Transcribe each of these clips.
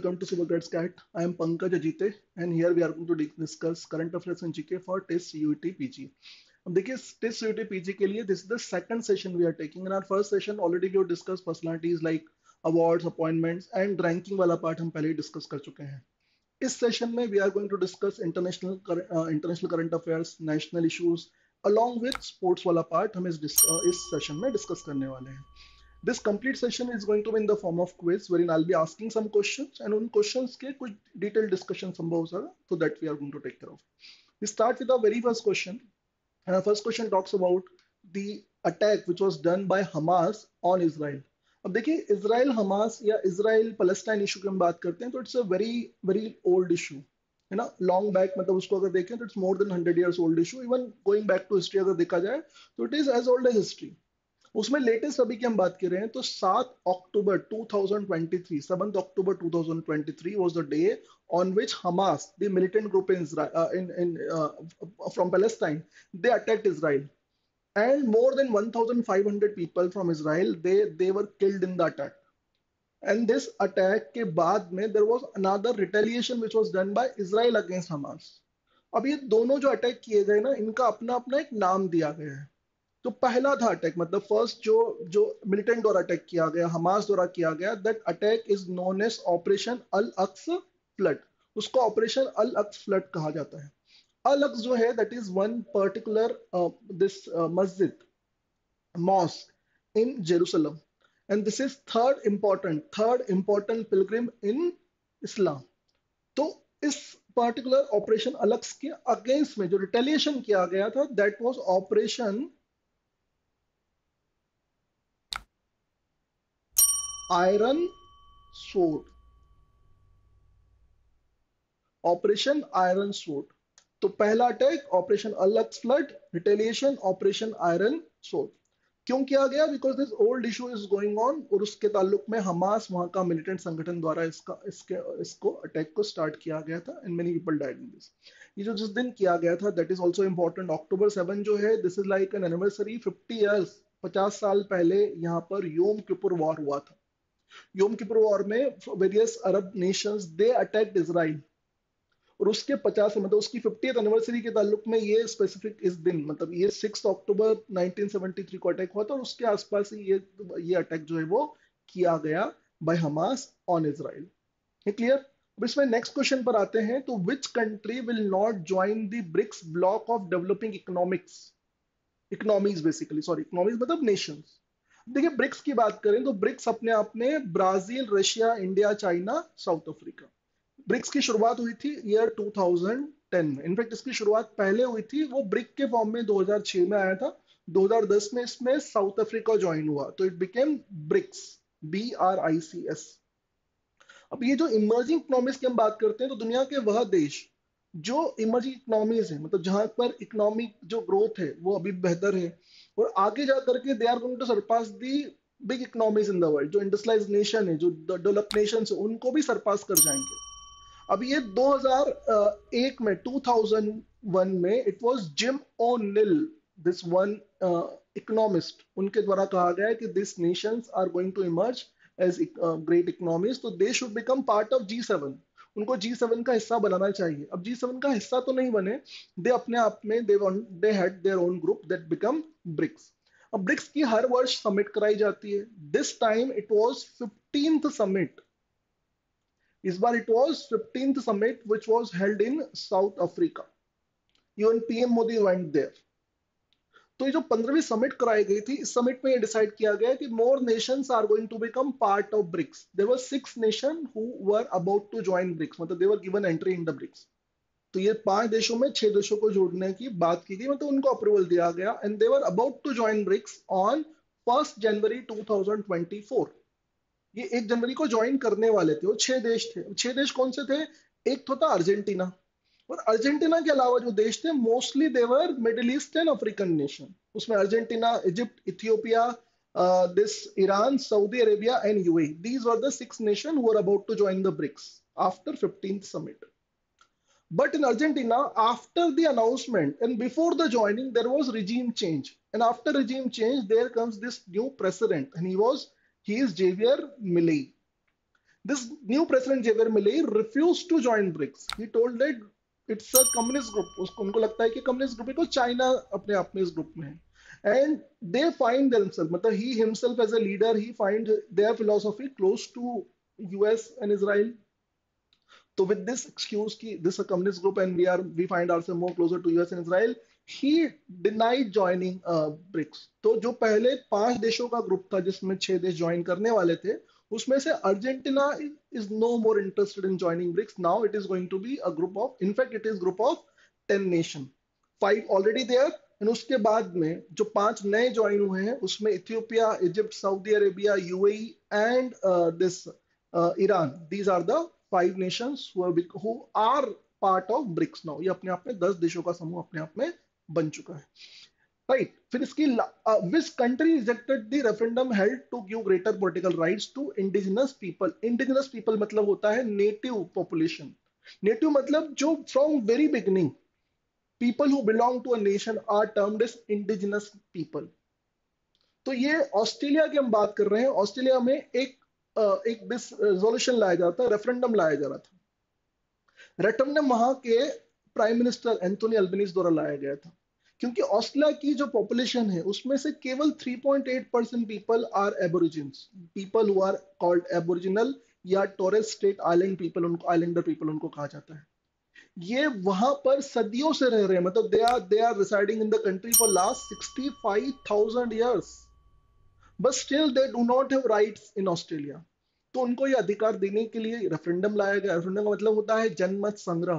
welcome to Supergrad Cat. I am Pankaj Ajite and here we are going to discuss current affairs and GK for TEST CUET PG. अब देखिए test CUET PG के लिए this is the second session we are taking. In our first session already we have discussed personalities like awards, appointments and ranking वाला part हम पहले ही discuss कर चुके हैं. इस सेशन में we are going to discuss international current affairs, national issues along with sports वाला part हम इस सेशन में डिस्कस करने वाले हैं. This complete session is going to be in the form of quiz wherein I'll be asking some questions and उन questions के कुछ detailed discussion संभव हो सका, so that we are going to take care of. We start with the very first question. And our first question talks about the attack which was done by Hamas on Israel. अब देखिए Israel Hamas या Israel Palestine issue की हम बात करते हैं तो it's a very very old issue है ना. लॉन्ग बैक मतलब उसको अगर देखें तो it's more than 100 years old issue. Even going back to history अगर देखा जाए तो it is as old as history. उसमें लेटेस्ट अभी की हम बात कर रहे हैं तो 7 अक्टूबर 2023 7 October 2023 was the day on which Hamas, the militant group in Israel, from Palestine, they attacked Israel, and more than 1,500 people from Israel they were killed in the attack. And this attack के बाद में there was another retaliation which was done by Israel against Hamas. अब ये दोनों जो attack किए गए ना इनका अपना अपना एक नाम दिया गया है. तो पहला था अटैक मतलब फर्स्ट जो मिलिटेंट द्वारा अटैक किया गया, हमास द्वारा किया गया, that attack is known as operation Al Aqsa flood. उसको ऑपरेशन अल अक्स फ्लड कहा जाता है. अल अक्स जो है that is one particular this मस्जिद mosque in Jerusalem and this is third important pilgrim in Islam. तो इस particular operation Al अक्स के अगेंस्ट में जो रिटेलिएशन किया गया था that was operation iron sword. Operation iron sword. तो पहला attack operation Al Aqsa flood, retaliation operation iron sword. क्यों किया गया? Because this old issue is going on और उसके ताल्लुक में हमास वहां का मिलिटेंट संगठन द्वारा इसको अटैक को स्टार्ट किया गया था and many people died in this. ये जो जिस दिन किया गया था that is also important. October 7 जो है this is like an anniversary. 50 years 50 साल पहले यहाँ पर योम किपुर वॉर हुआ था. योम किपुर वॉर में various Arab nations they attacked Israel और उसके 50 मतलब उसकी 50th एनिवर्सरी के ताल्लुक में ये स्पेसिफिक इस दिन मतलब ये 6 October 1973 को अटैक हुआ था और उसके आसपास ही ये अटैक जो है वो किया गया by Hamas on Israel. Clear? अब इसमें नेक्स्ट क्वेश्चन पर आते हैं. तो which country will not join the BRICS bloc of developing economies basically. Sorry, economies मतलब नेशंस. देखिए ब्रिक्स की बात करें तो ब्रिक्स अपने आप में Brazil, Russia, India, China, South Africa. BRICS की शुरुआत हुई थी ईयर 2010 में. इनफैक्ट इसकी शुरुआत पहले हुई थी, वो ब्रिक के फॉर्म में 2006 में आया था. 2010 में इसमें साउथ अफ्रीका ज्वाइन हुआ तो इट बिकेम ब्रिक्स, BRICS. अब ये जो इमर्जिंग इकोनॉमीज की हम बात करते हैं तो दुनिया के वह देश जो इमर्जिंग इकोनॉमीज है मतलब जहां पर इकोनॉमिक जो ग्रोथ है वो अभी बेहतर है और आगे जा करके they are going to surpass the big economies in the world. जो इंडस्ट्रियलाइज्ड नेशन है, जो डेवलप्ड नेशंस है, उनको भी सरपास कर जाएंगे. अब ये 2001 में 2001 में it was Jim O'Neill, this one economist, उनके द्वारा कहा गया है कि this nations are going to emerge as great economies तो they should become part of G7. उनको G7 का हिस्सा बनाना चाहिए. अब G7 का हिस्सा तो नहीं बने, दे अपने आप में they had their own group that become BRICS. अब ब्रिक्स की हर वर्ष समिट कराई जाती है. This time it was 15th summit. इस बार it was 15th summit which was held in South Africa. Even PM Modi went there. तो ये जो 15वीं समिट कराई गई थी, इस समिट में ये डिसाइड किया गया कि more nations are going to become part of BRICS. There were 6 nation who were about to join BRICS, मतलब they were given entry in the BRICS. तो ये 5 देशों में 6 देशों को जोड़ने की बात की गई, मतलब उनको अप्रूवल दिया गया and they were about to join BRICS on 1 January 2024. ये 1 जनवरी को ज्वाइन करने वाले थे. वो 6 देश थे. 6 देश कौन से थे? एक तो था अर्जेंटीना, और अर्जेंटीना के अलावा जो देश थे mostly they're Middle Eastern African nation. उसमें Argentina, Egypt, Ethiopia, this Iran, Saudi Arabia and UAE. These were the 6 nation who were about to join the BRICS after 15th summit. But in Argentina, after the announcement and before the joining, there was regime change. And after regime change, there comes this new president, and he is Javier Milei. This new president Javier Milei refused to join BRICS. He told that it's a communist group. उसको उनको लगता है कि communist group because China अपने आप में इस group में है. And they find themselves, मतलब he himself as a leader, he find their philosophy close to US and Israel. So with this excuse कि this is a communist group and we find ourselves more closer to US and Israel, he denied joining BRICS. तो जो पहले 5 देशों का group था जिसमें 6 देश join करने वाले थे, उसमें से Argentina is no more interested in joining BRICS. Now it is going to be a group of, in fact it is group of 10 nation. 5 already there. And उसके बाद में जो 5 नए ज्वाइन हुए हैं उसमें Ethiopia, Egypt, Saudi Arabia, UAE and this Iran. These are the 5 nations who are part of BRICS now. ये अपने आप में 10 देशों का समूह अपने आप में बन चुका है. राइट. फिर इसकी which country rejected the referendum held to give greater political rights to indigenous people. Indigenous people मतलब होता है नेटिव पॉपुलेशन. नेटिव मतलब जो from very beginning people who belong to a nation are termed as indigenous people. तो ये Australia की हम बात कर रहे हैं. ऑस्ट्रेलिया में एक रेजोल्यूशन लाया जा रहा था, रेफरेंडम लाया जा रहा था. रेफरेंडम वहां के प्राइम मिनिस्टर एंथोनी अल्बनीज द्वारा लाया गया था, क्योंकि ऑस्ट्रेलिया की जो पॉपुलेशन है उसमें से केवल 3.8% people are aborigines, people who are called aboriginal या टोरेस स्ट्रेट आइलैंड पीपल, उनको आइलैंडर पीपल उनको कहा जाता है. ये वहां पर सदियों से रह रहे हैं, मतलब दे आर residing in the country for last 65,000 years, but still they do not have rights in Australia. तो उनको ये अधिकार देने के लिए रेफरेंडम लाया गया. रेफरेंडम का मतलब होता है जनमत संग्रह.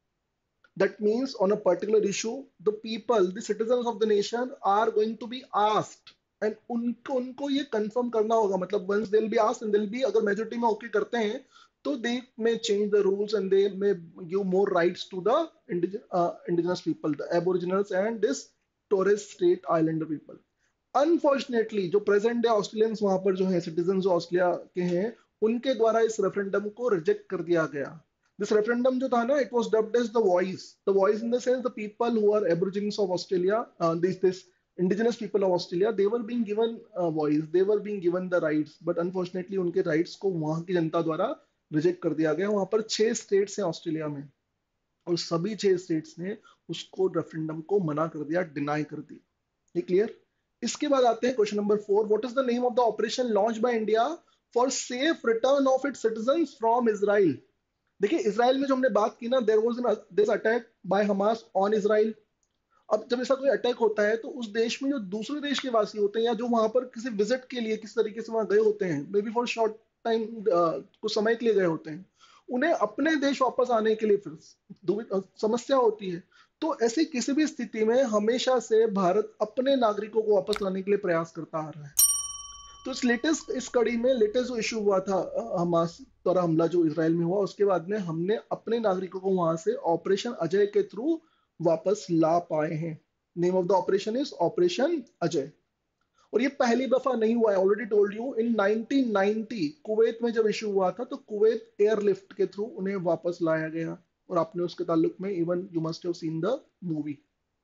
That means on a particular issue, the people, the citizens of the nation are going to be asked, and उनको ये कंफर्म करना होगा. मतलब once they'll be asked and they'll be, अगर मेजोरिटी में ओके करते हैं तो they may change the rules and they may give more rights to the indigenous people, the aboriginals and this Torres Strait Islander people. Unfortunately जो present day Australians वहां पर जो है, सिटीजन जो ऑस्ट्रेलिया के हैं, उनके द्वारा इस रेफरेंडम को रिजेक्ट कर दिया गया. दिस रेफरेंडम जो था ना, it was dubbed as the voice in the sense the people who are aborigines of Australia, this indigenous people of Australia, they were being given a voice, they were being given the rights, but unfortunately उनके rights को वहां की जनता द्वारा reject कर दिया गया. वहां पर 6 स्टेट्स हैं ऑस्ट्रेलिया में, और सभी 6 स्टेट्स ने उसको रेफरेंडम को मना कर दिया, डिनाई कर दिया. ये क्लियर. इसके बाद आते हैं question number 4. What is the name of the operation launch by India for safe return of its citizens from Israel. देखिए इजराइल में जो हमने बात की ना, there was this attack by Hamas on Israel. अब जब ऐसा कोई अटैक होता है तो उस देश में जो दूसरे देश के वासी होते हैं या जो वहां पर किसी विजिट के लिए किस तरीके से वहां गए होते हैं, maybe for short time, कुछ समय के लिए गए होते हैं, उन्हें अपने देश वापस आने के लिए फिर समस्या होती है. तो ऐसी किसी भी स्थिति में हमेशा से भारत अपने नागरिकों को वापस लाने के लिए प्रयास करता आ रहा है. तो इस कड़ी में लेटेस्ट जो इशू हुआ था, हमास द्वारा हमला जो इजराइल में हुआ, उसके बाद में हमने अपने नागरिकों को वहां से ऑपरेशन अजय के थ्रू वापस ला पाए हैं. Name of the operation is operation Ajay. और ये पहली दफा नहीं हुआ है, already told you. In 1990 Kuwait में जब इशू हुआ था तो कुवैत एयरलिफ्ट के थ्रू उन्हें वापस लाया गया, और आपने उसके ताल्लुक में even you must have seen the movie.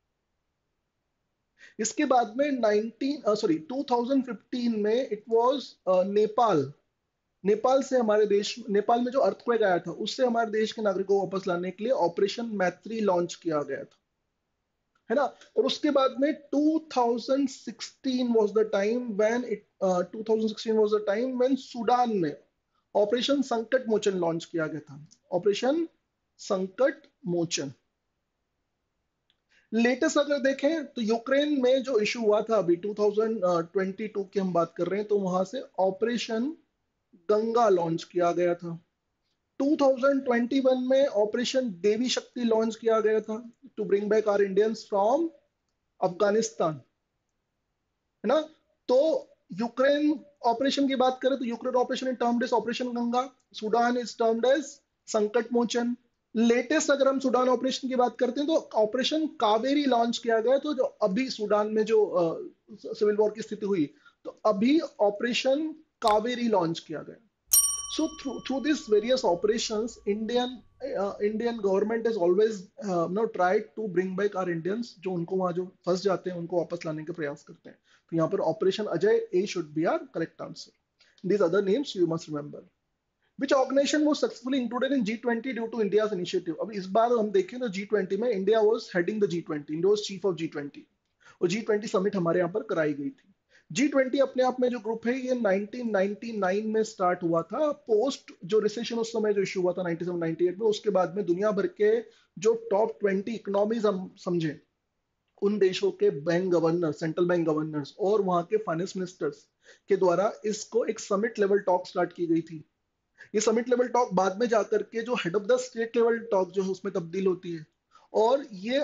इसके बाद में 2015 में इट वाज नेपाल. नेपाल से हमारे देश, नेपाल में जो अर्थक्वेक आया था उससे हमारे देश के नागरिकों को वापस लाने के लिए ऑपरेशन मैत्री लॉन्च किया गया था, है ना. और उसके बाद में 2016 was the time when Sudan में ऑपरेशन संकट मोचन लॉन्च किया गया था. ऑपरेशन संकट मोचन. लेटेस्ट अगर देखें तो यूक्रेन में जो इशू हुआ था अभी 2022 की हम बात कर रहे हैं, तो वहां से ऑपरेशन गंगा लॉन्च किया गया था. 2021 में ऑपरेशन देवी शक्ति लॉन्च किया गया था to bring back our Indians from Afghanistan, है ना. तो यूक्रेन ऑपरेशन की बात करें तो Ukraine operation is termed as operation Ganga, Sudan is termed as Sankat Mochan. Latest अगर हम सूडान ऑपरेशन की बात करते हैं तो ऑपरेशन कावेरी लॉन्च किया गया. तो जो अभी सूडान में जो सिविल वॉर की स्थिति हुई, तो अभी ऑपरेशन कावेरी लॉन्च किया गया. So through these various operations, Indian government has always tried to bring back our Indians. जो उनको वहाँ जो फंस जाते हैं उनको वापस लाने के प्रयास करते हैं. तो यहाँ पर operation Ajay, A should be our correct answer. These other names you must remember. Which organization was successfully included in G20 due to India's initiative. अब इस बार हम देखें तो G20 में India was heading the G20, India was chief of G20, और G20 summit हमारे यहाँ पर कराई गई थी। G20 अपने आप में जो ग्रुप है ये 1999 में स्टार्ट हुआ था, पोस्ट जो रिसेशन उस समय जो इशू हुआ था 97-98 में, उसके बाद में दुनिया भर के जो टॉप 20 इकोनॉमीज हम समझे उन देशों के bank governor, central bank governors और वहां के फाइनेंस मिनिस्टर्स के द्वारा इसको एक समिट लेवल टॉक स्टार्ट की गई थी। ये समिट लेवल टॉक बाद में जाकर के जो head of the state level talk जो है उसमें तब्दील होती है, और ये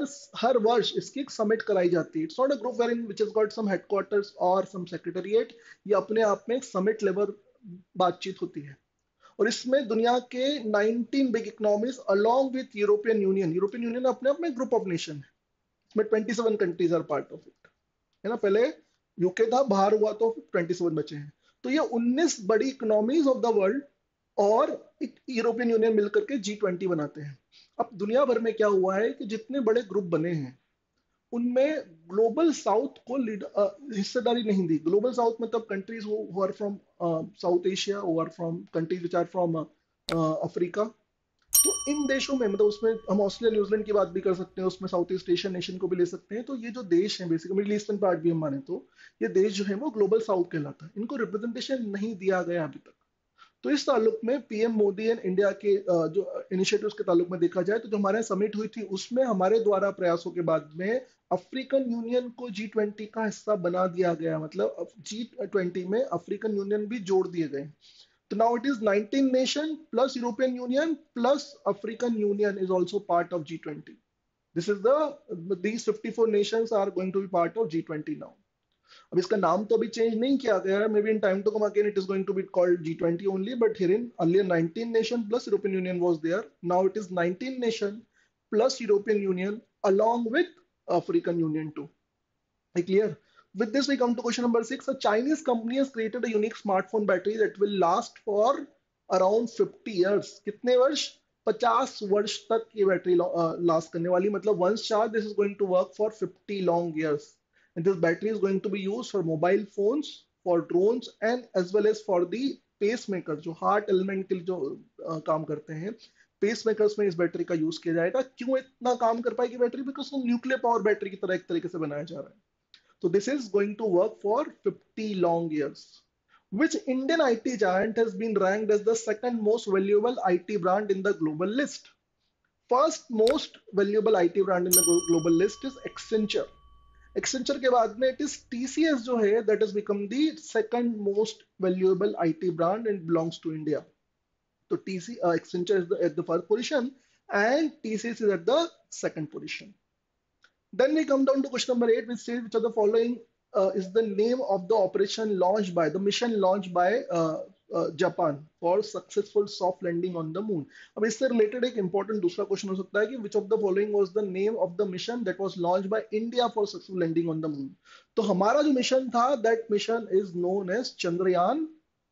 हर वर्ष इसकी एक समिट कराई जाती है। It's not a group where in which has got some headquarters और सम सेक्रेटेरिएट, ये अपने आप में एक समिट लेवल बातचीत होती है। और इसमें दुनिया के 19 big economies along with European Union, European Union अपने आप में ग्रुप ऑफ नेशन है, इसमें 27 countries are part of it, है ना। पहले यूके था, बाहर हुआ तो 27 बचे हैं। तो ये 19 बड़ी इकोनॉमीज ऑफ द वर्ल्ड और यूरोपियन यूनियन मिलकर के G20 बनाते हैं। अब दुनिया भर में क्या हुआ है कि जितने बड़े ग्रुप बने हैं उनमें ग्लोबल साउथ को हिस्सेदारी नहीं दी। ग्लोबल साउथ मतलब countries who are from South Asia, who are from countries which are from Africa. तो इन देशों में मतलब उसमें हम ऑस्ट्रेलिया न्यूजीलैंड की बात भी कर सकते हैं, उसमें साउथ ईस्ट एशियन नेशन को भी ले सकते हैं। तो ये जो देश है बेसिकली मिडिल ईस्टर्न पार्ट भी हम माने तो ये देश जो है वो ग्लोबल साउथ कहलाता है। इनको रिप्रेजेंटेशन नहीं दिया गया अभी तक। तो इस ताल्लुक में पीएम मोदी एंड इंडिया के जो इनिशिएटिव्स के ताल्लुक में देखा जाए तो जो हमारे समिट हुई थी उसमें हमारे द्वारा प्रयासों के बाद में अफ्रीकन यूनियन को G20 का हिस्सा बना दिया गया। मतलब G20 में अफ्रीकन यूनियन भी जोड़ दिए गए। तो now it is 19 nation plus European Union plus African Union is also part of G20. This is these 54 nations are going to be part of G20 now. अब इसका नाम तो अभी चेंज नहीं किया गया है, maybe in time to come again it is going to be called G20 only, but here in earlier 19 nation plus European Union was there, now it is 19 nation plus European Union along with African Union too. Clear? With this, we come to question number 6. A Chinese company has created a unique smartphone battery that will last for around 50 years. कितने वर्ष? 50 वर्ष तक ये battery last करने वाली। मतलब once charged, this is going to work for 50 long years. And this battery is going to be used for mobile phones, for drones, and as well as for the pacemaker, जो heart element के लिए जो काम करते हैं, pacemakers में इस battery का यूज किया जाएगा। क्यों इतना काम कर पाएगी battery? Because nuclear power battery की तरह एक तरीके से बनाया जा रहा है। So this is going to work for 50 long years. Which Indian IT giant has been ranked as the second most valuable IT brand in the global list? First most valuable IT brand in the global list is Accenture. Accenture के बाद में it is TCS जो है that has become the second most valuable IT brand and belongs to India. So Accenture is at the first position and TCS is at the second position. Then we come down to question number 8, which says which of the following is the name of the operation launched by the mission launched by Japan for successful soft landing on the moon. अब इससे related एक important दूसरा question हो सकता है कि which of the following was the name of the mission that was launched by India for successful landing on the moon. तो हमारा जो मिशन था that mission is known as Chandrayaan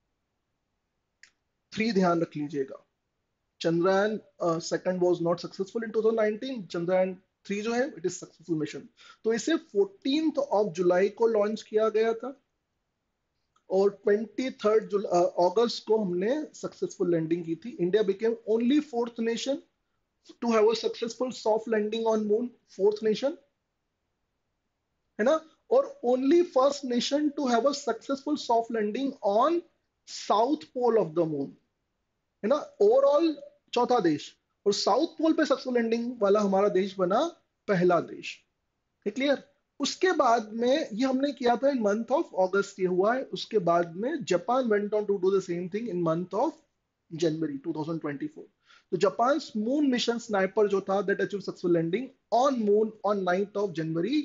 3। ध्यान रख लीजिएगा, Chandrayaan second was not successful in 2019, Chandrayaan 3 जो है it is successful mission. तो इसे 14 जुलाई को लॉन्च किया गया था और 23 अगस्त को हमने सक्सेसफुल लैंडिंग की थी। India became only 4th nation to have a successful soft landing on moon, 4th nation, है ना। और only first nation to have a successful soft landing on south pole of the moon, है ना। Overall चौथा देश, और south pole पे successful landing वाला हमारा देश बना पहला देश। क्लियर? उसके बाद में ये हमने किया था इन मंथ ऑफ अगस्त, ये हुआ है। उसके बाद में Japan went on to do the same thing in month of January 2024। तो जापान मून मिशन स्नाइपर जो था that achieve successful landing on moon on 9 January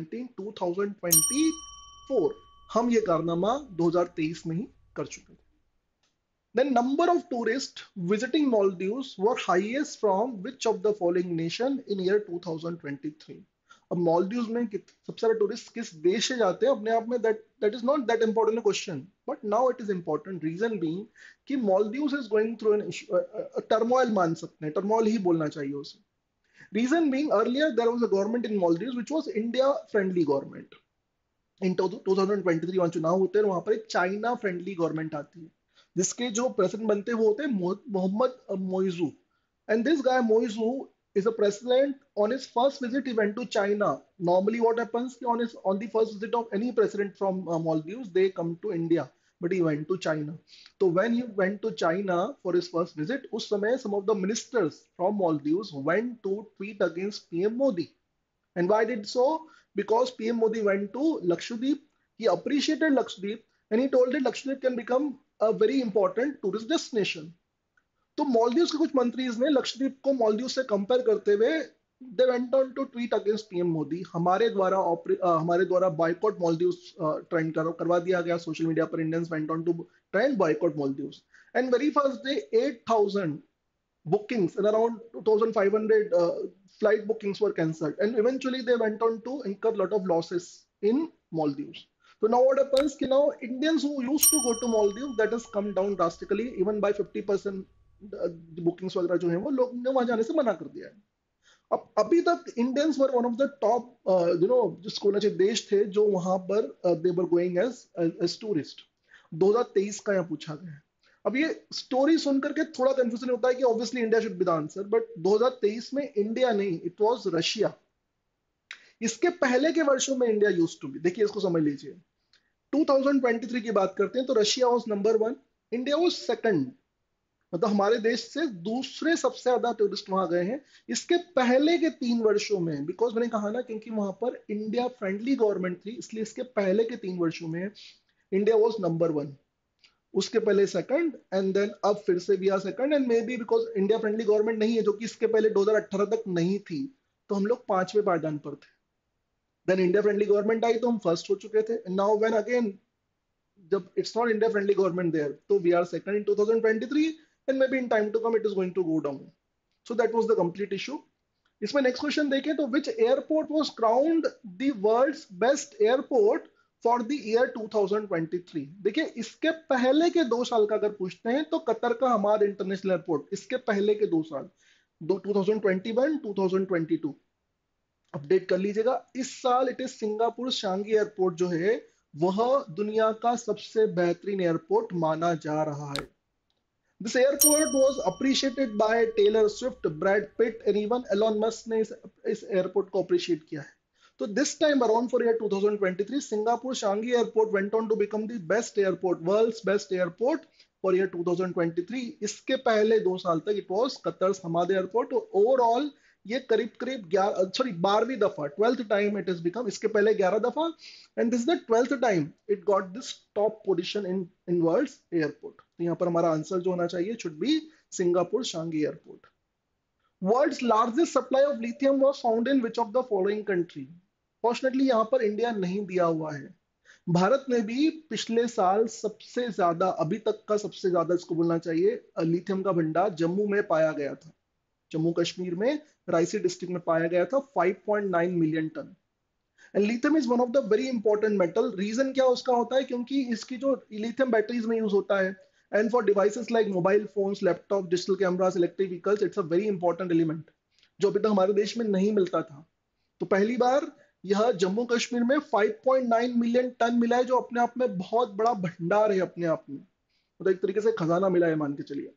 2024। हम ये कारनामा 2023 में ही कर चुके थे। Then number of tourists visiting Maldives were highest from which of the following nation in year 2023? अब Maldives में सबसे सारे टूरिस्ट किस देश से जाते हैं अपने आप में that is not that important question, but now it is important. Reason being कि Maldives is going through an issue, turmoil मान सकते हैं, turmoil ही बोलना चाहिए उसे। Reason being earlier there was a government in Maldives which was India friendly government. In 2023 वहां चुनाव होते हैं, वहां पर एक चाइना फ्रेंडली गवर्नमेंट आती है जिसके जो प्रेसिडेंट बनते हैं वो होते हैं Mohamed Muizzu. And this guy Muizzu is a president. On his first visit he went to China. Normally what happens on the first visit of any president from Maldives they come to India, but he went to China. So when he went to China for his first visit, उस समय some of the ministers from Maldives went to tweet against PM Modi. And why did so? Because PM Modi went to Lakshadweep, he appreciated Lakshadweep, and he told that Lakshadweep can become a very important tourist destination. तो मॉलदीव्स के कुछ मंत्रीज ने लक्षद्वीप को मॉलदीव से compare करते हुए they went on to tweet against PM Modi. हमारे द्वारा बॉयकॉट मॉलदीव्स ट्रेंड करवा दिया गया सोशल मीडिया पर. Indians went on to trend boycott Maldives. And very first day 8,000 bookings and around 2,500 flight bookings were cancelled, and eventually they went on to incur a lot of losses in Maldives. So now what happens कि now Indians who used to go to Maldives, that has come down drastically even by 50%. Bookings वगैरह जो है वो लोग ने वहां जाने से मना कर दिया है. अब अभी तक Indians were one of the top जिसको होना चाहिए देश थे जो वहां पर they were going as tourist. 2023 का यहाँ पूछा गया है. अब ये स्टोरी सुनकर के थोड़ा कंफ्यूजन होता है कि obviously India should be the answer, but 2023 में इंडिया नहीं, इट वाज रशिया. इसके पहले के वर्षों में इंडिया यूज्ड टू बी. देखिए इसको समझ लीजिए. 2023 की बात करते हैं तो Russia was number 1, India was second. मतलब हमारे देश से दूसरे सबसे ज्यादा टूरिस्ट वहां गए हैं. इसके पहले के 3 वर्षों में, बिकॉज मैंने कहा ना क्योंकि वहां पर इंडिया फ्रेंडली गवर्नमेंट थी, इसलिए इसके पहले के 3 वर्षों में इंडिया वाज नंबर 1, उसके पहले सेकंड, एंड देन अब फिर से भी आ second. And maybe because India friendly government नहीं है, जो कि इसके पहले 2018 तक नहीं थी, तो हम लोग 5वें पायदान पर थे. देन इंडिया फ्रेंडली गवर्नमेंट आई तो हम फर्स्ट हो चुके थे. नाउ व्हेन अगेन जब it's not India friendly government there, तो we are second in 2023, and maybe in time to come it is going to go down. So that was the complete issue. इसमें next question देखें तो which airport was crowned the world's best airport for the year 2023. देखिए इसके पहले के 2 साल का अगर पूछते हैं तो कतर का हमाद इंटरनेशनल एयरपोर्ट, इसके पहले के 2 साल 2021 2022 अपडेट कर लीजिएगा. इस साल it is Singapore Changi airport जो है वह दुनिया का सबसे बेहतरीन एयरपोर्ट माना जा रहा है. This airport was appreciated by Taylor Swift, Brad Pitt, and even Elon Musk ने इस एयरपोर्ट को अप्रिशिएट किया है. तो this time around for year 2023, Singapore Changi Airport went on to become the best airport, world's best airport for year 2023. इसके पहले 2 साल तक it was Qatar's Hamad Airport. तो ओवरऑल ये करीब करीब 12वीं दफा 12th time it is become. इसके पहले 11 दफा, and this the 12th time it got this top position in world's airport. तो यहाँ पर हमारा आंसर जो होना चाहिए should be Singapore Changi airport. World's largest supply of lithium was found in which of the following country. Fortunately यहाँ पर India नहीं दिया हुआ है. भारत ने भी पिछले साल सबसे ज्यादा, अभी तक का सबसे ज्यादा इसको बोलना चाहिए, लिथियम का भंडार जम्मू में पाया गया था. जम्मू कश्मीर में रायसी डिस्ट्रिक्ट में पाया गया था 5.9 million ton. And lithium is one of the very important metal. Reason क्या उसका होता है, क्योंकि इसकी जो लिथियम बैटरीज में यूज होता है, and for devices like mobile phones, laptop, digital cameras, electric vehicles, it's a very important element जो अभी तक हमारे देश में नहीं मिलता था. तो पहली बार यह जम्मू कश्मीर में 5.9 मिलियन टन मिला है, जो अपने आप में बहुत बड़ा भंडार है अपने आप में. तो एक तरीके से खजाना मिला है मान के चलिए.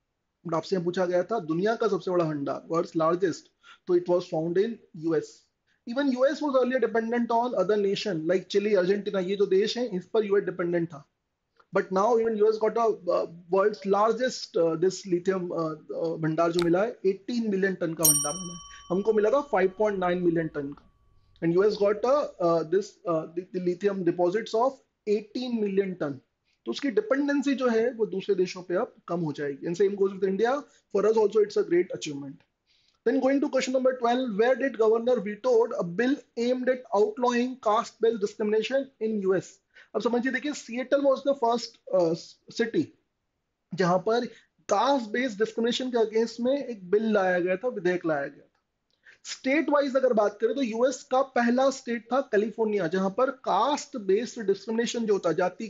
बट आपसे पूछा गया था दुनिया का सबसे बड़ा भंडार, वर्ल्ड्स लार्जेस्ट, तो it was found in US. Even US was earlier dependent on other nation like Chile, Argentina, ये जो देश हैं इस पर यूएस डिपेंडेंट था. But now even US got a world's largest this lithium भंडार जो मिला है 18 मिलियन टन का भंडार मिला है. हमको मिला था 5.9 मिलियन टन का. And US got this lithium deposits of 18 million ton. तो उसकी डिपेंडेंसी जो है वो दूसरे देशों पे अब कम हो जाएगी. And same goes with India. For us also it's a great achievement. Then going to question number 12, where did Governor vetoed a bill aimed at outlawing caste-based discrimination in US? अब समझिए, देखिए Seattle was the first city जहां पर caste based discrimination के against में एक bill लाया गया था, विधेयक लाया गया था. स्टेट वाइज अगर बात करें तो यूएस का पहला स्टेट था कैलिफोर्निया, जहां पर कास्ट बेस्ड डिस्क्रिमिनेशन जो होता है, जाति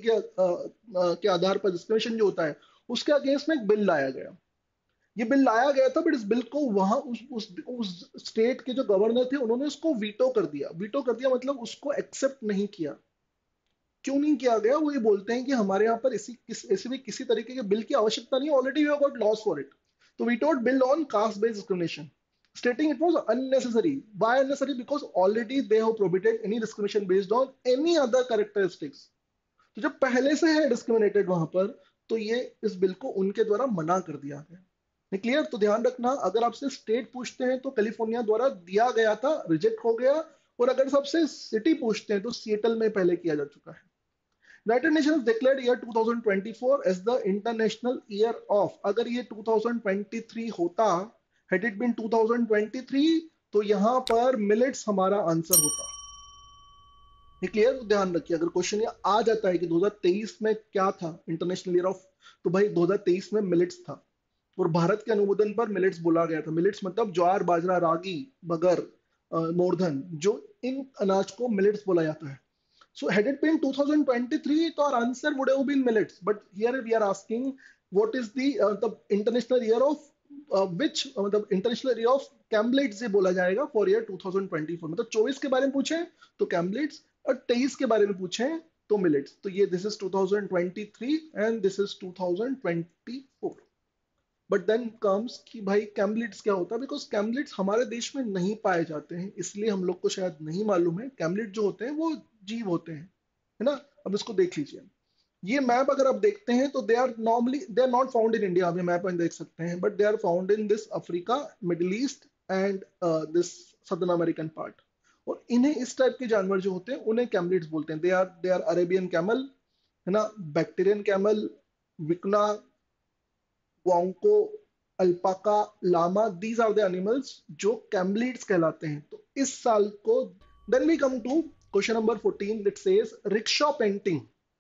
के आधार पर डिस्क्रिमिनेशन जो होता है, उसके अगेंस्ट में एक बिल लाया गया. ये बिल लाया गया था, बट इस बिल को वहां उस स्टेट के जो गवर्नर थे उन्होंने उसको वीटो कर दिया. वीटो कर दिया मतलब उसको एक्सेप्ट नहीं किया. क्यों नहीं किया गया? वो ये बोलते हैं कि हमारे यहाँ पर ऐसे भी किसी तरीके के बिल की आवश्यकता नहीं, already we have got laws for it. तो we don't build on caste based discrimination, stating it was unnecessary. Why unnecessary? Because already they have prohibited any discrimination based on any other characteristics. तो जब पहले से है discriminated वहां पर, तो ये इस बिल को उनके द्वारा मना कर दिया गया। क्लियर? तो ध्यान रखना, अगर आपसे स्टेट पूछते हैं तो कैलिफोर्निया द्वारा दिया गया था, रिजेक्ट हो गया। और अगर सबसे सिटी पूछते हैं तो सिएटल में पहले किया जा चुका है। United Nations declared year 2024 as the international year of, अगर ये 2023 होता, had it been 2023, तो यहां पर मिलेट्स हमारा आंसर होता। ये क्लियर? ध्यान रखिए, अगर क्वेश्चन ये आ जाता है कि 2023 में क्या था इंटरनेशनल ईयर ऑफ, तो भाई 2023 में मिलेट्स था। और भारत के अनुमोदन पर मिलेट्स बोला गया था। मिलेट्स मतलब ज्वार, बाजरा, रागी, बगर, मोरधन, जो इन अनाज को मिलेट्स बोला जाता है। So had it been 2023, तो our answer would have been millets. But here we are asking, what is the international year of which मतलब international year of कैम्बलेट्स से बोला जाएगा for year 2024। मतलब 24 के बारे में पूछे तो कैम्बलेट्स, और 23 के बारे में पूछे तो मिलेट्स। तो ये this is 2023 and this is 2024। But then comes कि भाई कैम्बलेट्स क्या होता है? बिकॉज कैम्बलेट्स हमारे देश में नहीं पाए जाते हैं, इसलिए हम लोग को शायद नहीं मालूम है। कैम्बलेट जो होते हैं वो जीव होते हैं, है ना? अब इसको देख लीजिए, ये मैप अगर आप देखते हैं तो they are not found in India. अभी मैप में देख सकते हैं, but they are found in this Africa, Middle East and this southern American part. और इन्हें, इस टाइप के जानवर जो होते हैं उन्हें कैम्बलेट्स बोलते हैं। दे आर अरेबियन कैमल, है ना, Bactrian camel, vicuna, guanaco, alpaca, llama, these are the animals जो कैम्बलीड्स कहलाते हैं। तो इस साल को, then we come to question number 14, it says rickshaw painting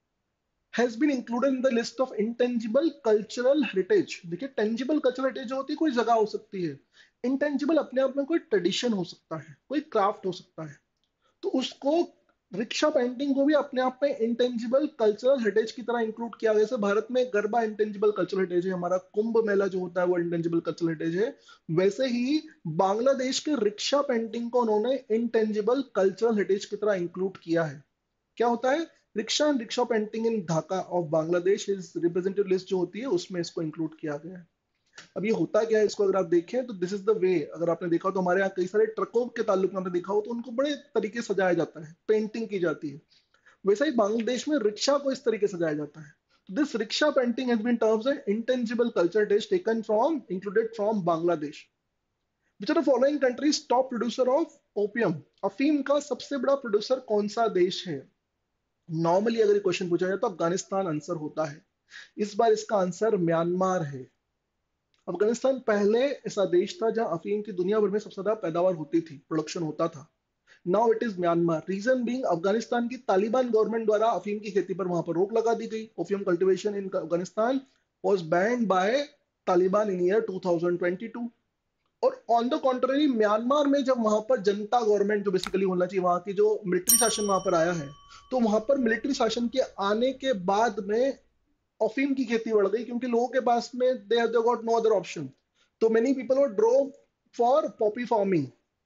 has been included in the list of intangible cultural heritage. देखिए, tangible cultural heritage जो होती है कोई जगह हो सकती है, इंटेंजिबल अपने आप में कोई ट्रेडिशन हो सकता है, कोई क्राफ्ट हो सकता है। तो उसको, रिक्शा पेंटिंग को भी अपने आप में इंटेंजिबल कल्चरल हेरिटेज की तरह इंक्लूड किया गया। जैसे भारत में गरबा इंटेंजिबल कल्चरल हेरिटेज है, हमारा कुंभ मेला जो होता है वो इंटेंजिबल कल्चरल हेरिटेज है, वैसे ही बांग्लादेश के रिक्शा पेंटिंग को उन्होंने इंटेंजिबल कल्चरल हेरिटेज की तरह इंक्लूड किया है। क्या होता है? Rickshaw and rickshaw painting in Dhaka of Bangladesh is representative list जो होती है उसमें इसको इंक्लूड किया गया है। अब ये होता क्या है, इसको अगर आप देखें तो दिस इज द वे। अगर आपने देखा हो तो हमारे यहाँ कई सारे ट्रकों के ताल्लुक में आपने देखा हो तो उनको बड़े तरीके से सजाया जाता है, पेंटिंग की जाती है। वैसा ही बांग्लादेश में रिक्शा को इस तरीके से सजाया जाता है। This rickshaw painting has been terms an intangible culture dish taken from, included from Bangladesh. Which are the following countries top producer of opium? अफीम का सबसे बड़ा प्रोड्यूसर कौन सा देश है? नॉर्मली अगर क्वेश्चन पूछा जाए तो अफगानिस्तान आंसर होता है। इस बार इसका आंसर म्यांमार है। अफगानिस्तान पहले ऐसा देश था जहां अफीम की दुनिया भर में सबसे ज्यादा पैदावार होती थी, प्रोडक्शन होता था। Now it is Myanmar. Reason being, Afghanistan की तालिबान गवर्नमेंट द्वारा अफीम की खेती पर वहां पर रोक लगा दी गई। Opium cultivation in Afghanistan was banned by Taliban in year 2022। और ऑन द कॉन्ट्ररी, म्यांमार में जब वहां पर जनता गवर्नमेंट जो बेसिकली होना चाहिए, वहां की जो मिलिट्री शासन वहां पर आया है, तो वहां पर मिलिट्री शासन के आने के बाद में अफीम की खेती बढ़ गई, क्योंकि लोगों के पास में they got no other option. तो many people were drawn for poppy farming,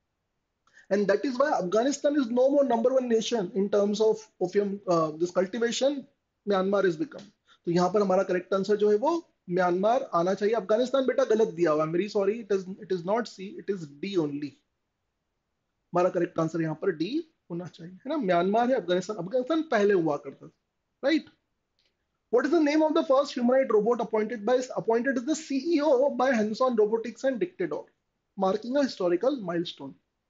and that is why Afghanistan is no more number one nation in terms of opium this cultivation. Myanmar is become। तो यहाँ पर हमारा correct answer जो है वो Myanmar आना चाहिए। अफगानिस्तान बेटा गलत दिया हुआ है, very sorry, it is not C, it is D only. हमारा करेक्ट आंसर यहाँ पर डी होना चाहिए, है ना? म्यांमार है, अफगानिस्तान, अफगानिस्तान पहले हुआ करता था, right? What is the name of the first humanoid robot appointed as the CEO by Hanson Robotics and Dictador, marking a historical milestone?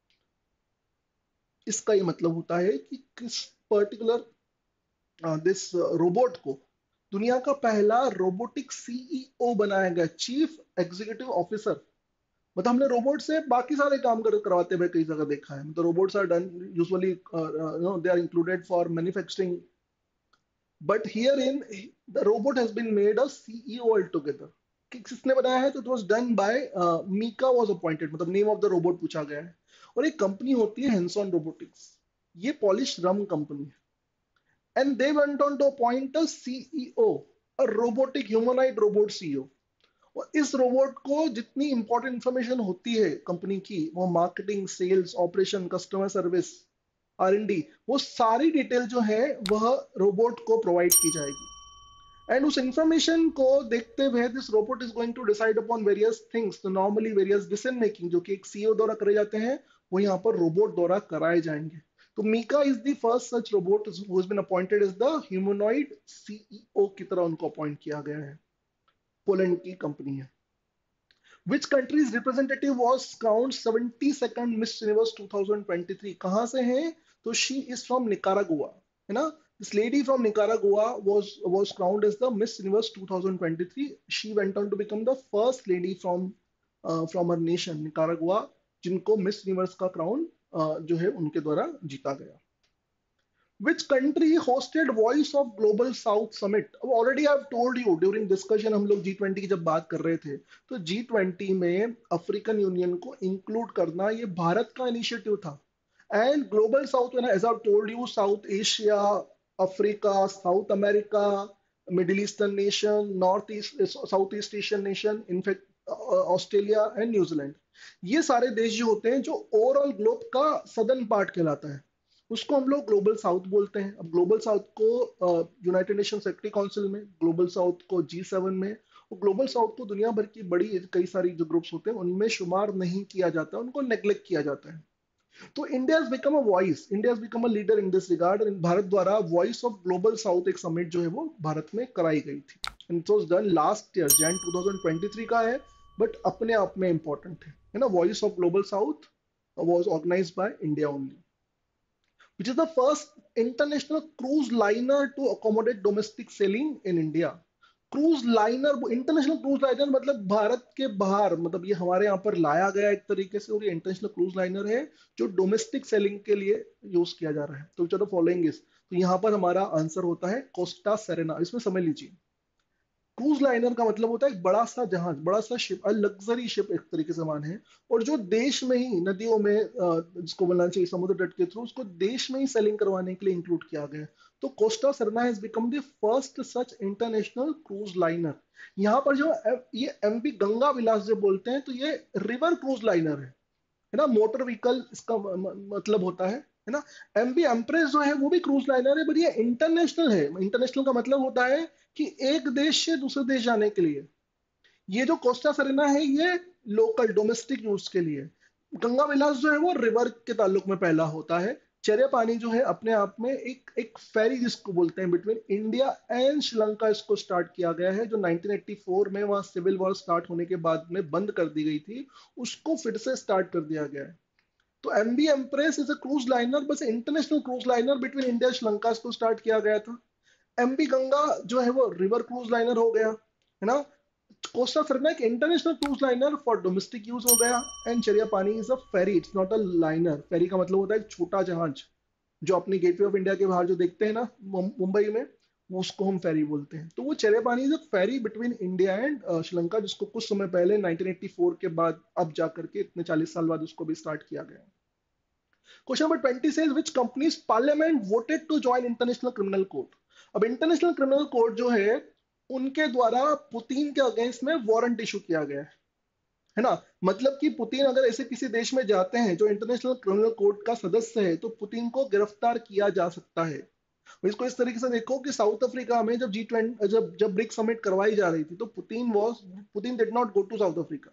इसका ये मतलब होता है कि किस पर्टिकुलर दिस रोबोट को दुनिया का पहला रोबोटिक सीईओ बनाया गया, चीफ एग्जीक्यूटिव ऑफिसर। मतलब हमने रोबोट से बाकी सारे काम करवाते हुए कई जगह देखा है। मतलब robots are done usually, they are included for manufacturing, but here in the robot has been made a CEO all together. किसने बनाया है? तो it was done by Mika was appointed, मतलब नेम ऑफ द रोबोट पूछा गया है। और एक कंपनी होती है हेंसॉन रोबोटिक्स, ये पॉलिश रम कंपनी है। And they went on to appoint a CEO, a robotic humanoid robot CEO. और इस रोबोट को जितनी इंपॉर्टेंट इंफॉर्मेशन होती है कंपनी की, वो marketing, sales, operation, customer service, R&D, वो सारी डिटेल जो है वह रोबोट को प्रोवाइड की जाएगी। एंड उस इंफॉर्मेशन को देखते हुए this robot is going to decide upon various things. तो नॉर्मली वेरियस डिसीजन मेकिंग जो कि एक सीईओ द्वारा करे जाते हैं, वो यहाँ पर रोबोट द्वारा कराए जाएंगे। तो Mika is the first such robot who has been appointed as the humanoid CEO की तरह उनको अपॉइंट किया गया है। पोलैंड की कंपनी है। Which country's representative was crowned 72nd Miss Universe 2023? कहाँ से है? तो she is from Nicaragua, है ना? This lady from Nicaragua was crowned as the Miss Universe 2023. She went on to become the first lady from her nation, Nicaragua, जिनको Miss Universe का crown जो है उनके द्वारा जीता गया। Which country hosted Voice of Global South Summit? अब already I've told you during discussion, हम लोग G20 की जब बात कर रहे थे, तो G20 में अफ्रीकन यूनियन को इंक्लूड करना ये भारत का इनिशिएटिव था। And Global South, as I told you, South Asia, Africa, South America, Middle Eastern nation, North East, South East Asian nation, in fact Australia and New Zealand, ये सारे देश जो होते हैं जो ओवरऑल ग्लोब का सदर्न पार्ट कहलाता है, उसको हम लोग ग्लोबल साउथ बोलते हैं। अब ग्लोबल साउथ को यूनाइटेड नेशन सेक्रेटरी काउंसिल में, ग्लोबल साउथ को G7 में, और ग्लोबल साउथ को दुनिया भर की बड़ी कई सारी जो ग्रुप्स होते हैं उनमें शुमार नहीं किया जाता, उनको नेग्लेक्ट किया जाता है। तो India has become a voice, India has become a leader in this regard. Bharat द्वारा वॉइस ऑफ ग्लोबल साउथ एक समिट जो है वो भारत में कराई गई थी, and it was done last year, Jan 2023 का है, बट अपने आप में इंपॉर्टेंट है ना। Voice of Global South was organised by India only, which is the first international cruise liner to accommodate domestic sailing in India. Cruise liner, international cruise liner मतलब भारत के बाहर, मतलब ये हमारे यहाँ पर लाया गया एक तरीके से, और ये इंटरनेशनल क्रूज लाइनर है जो डोमेस्टिक सेलिंग के लिए यूज किया जा रहा है। तो चलो फॉलोइंग इस, तो यहाँ पर हमारा आंसर होता है कोस्टा सेरेना। इसमें समझ लीजिए, क्रूज लाइनर का मतलब होता है एक बड़ा सा जहाज, बड़ा सा शिप, लग्जरी शिप एक तरीके से मान है, और जो देश में ही नदियों में जिसको बोलना चाहिए समुद्र तट के थ्रू, उसको देश में ही सेलिंग करवाने के लिए इंक्लूड किया गया। तो Costa Serena has become the first such international cruise liner. यहाँ पर जो ये एमवी गंगा विलास जो बोलते हैं, तो ये रिवर क्रूज लाइनर है ना, मोटर व्हीकल इसका मतलब होता है ना। एमवी एम्प्रेस जो है वो भी क्रूज लाइनर है, बट ये इंटरनेशनल है। इंटरनेशनल का मतलब होता है कि एक देश से दूसरे देश जाने के लिए। ये जो कोस्टा सरेना है ये लोकल डोमेस्टिक यूज के लिए। गंगा विलास जो है वो रिवर के ताल्लुक में पहला होता है। चेरे पानी जो है अपने आप में एक एक फेरी जिसको बोलते हैं बिटवीन इंडिया एंड श्रीलंका, इसको स्टार्ट किया गया है, जो 1984 में वहां सिविल वॉर स्टार्ट होने के बाद में बंद कर दी गई थी, उसको फिर से स्टार्ट कर दिया गया है। तो MV Empress is a cruise liner, बस international cruise liner between India Sri Lanka, इसको स्टार्ट किया गया था। एमवी गंगा जो है वो रिवर क्रूज लाइनर हो गया, है ना। कोस्टा सरना एक international cruise liner for domestic use हो गया। And Cheriyapani is a ferry, it's not a liner. Ferry का मतलब होता है एक छोटा जहाज, जो अपनी गेटवे ऑफ इंडिया के बाहर जो देखते हैं ना मुंबई में, उसको हम फेरी बोलते हैं। तो वो Cheriyapani is a ferry between India and Sri Lanka, जिसको कुछ समय पहले 1984 के बाद अब जाकर के इतने 40 साल बाद उसको भी स्टार्ट किया गया। Question number 20 says which company's parliament voted to join international criminal court? अब इंटरनेशनल क्रिमिनल कोर्ट जो है उनके द्वारा पुतिन के अगेंस्ट में वारंट इशू किया गया है ना। मतलब कि पुतिन अगर ऐसे किसी देश में जाते हैं जो इंटरनेशनल क्रिमिनल कोर्ट का सदस्य है, तो पुतिन को गिरफ्तार किया जा सकता है। इसको इस तरीके से देखो कि साउथ अफ्रीका में जब G20 जब जब ब्रिक्स समिट करवाई जा रही थी, तो Putin did not go to South Africa,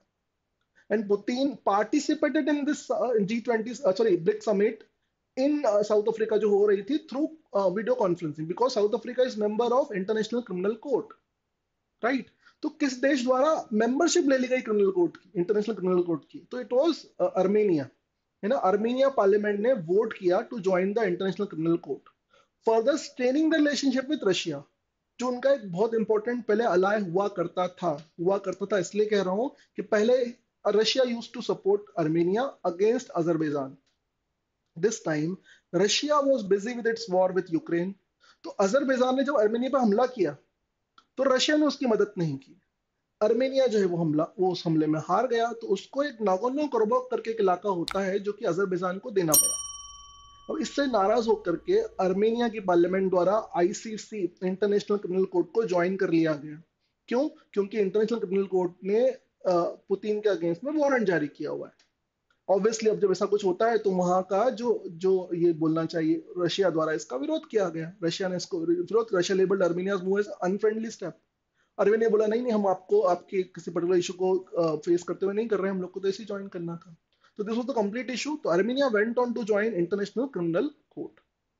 and Putin participated in this G20 sorry BRICS summit in South Africa जो हो रही थी through video conferencing, because South Africa is member of International Criminal Court, right? तो किस देश द्वारा membership ले ली गई क्रिमिनल कोर्ट की, इंटरनेशनल क्रिमिनल कोर्ट की? तो इट वाज अर्मेनिया, है ना। अर्मेनिया पार्लियामेंट ने वोट किया to join the International Criminal Court. Further straining the relationship with Russia, जो उनका एक बहुत इंपॉर्टेंट पहले अलाय हुआ करता था, इसलिए कह रहा हूं कि पहले Russia used to support Armenia against Azerbaijan. This time Russia was busy with its war with Ukraine. तो अजरबैजान ने जब अर्मेनिया पर हमला किया, तो रशिया ने उसकी मदद नहीं की। अर्मेनिया जो है वो उस हमले में हार गया, तो उसको एक नागोर्नो कराबाख करके एक इलाका होता है जो कि अजरबैजान को देना पड़ा। अब इससे नाराज होकर के अर्मेनिया की पार्लियामेंट द्वारा आईसीसी इंटरनेशनल क्रिमिनल कोर्ट को ज्वाइन कर लिया गया। क्योंकि इंटरनेशनल क्रिमिनल कोर्ट ने पुतिन के अगेंस्ट में वारंट जारी किया हुआ है। ऑब्वियसली अब जब ऐसा कुछ होता है तो वहां का जो जो ये बोलना चाहिए, रशिया द्वारा इसका विरोध किया गया। रशिया ने इसको विरोध, Russia labelled Armenia's move as unfriendly step. Armenia बोला नहीं नहीं, हम आपको आपके किसी पर्टिकुलर इशू को फेस करते हुए नहीं कर रहे हैं, हम लोग को तो ऐसे ही ज्वाइन करना था। तो this was the complete issue. तो Armenia went on to join International Criminal Court.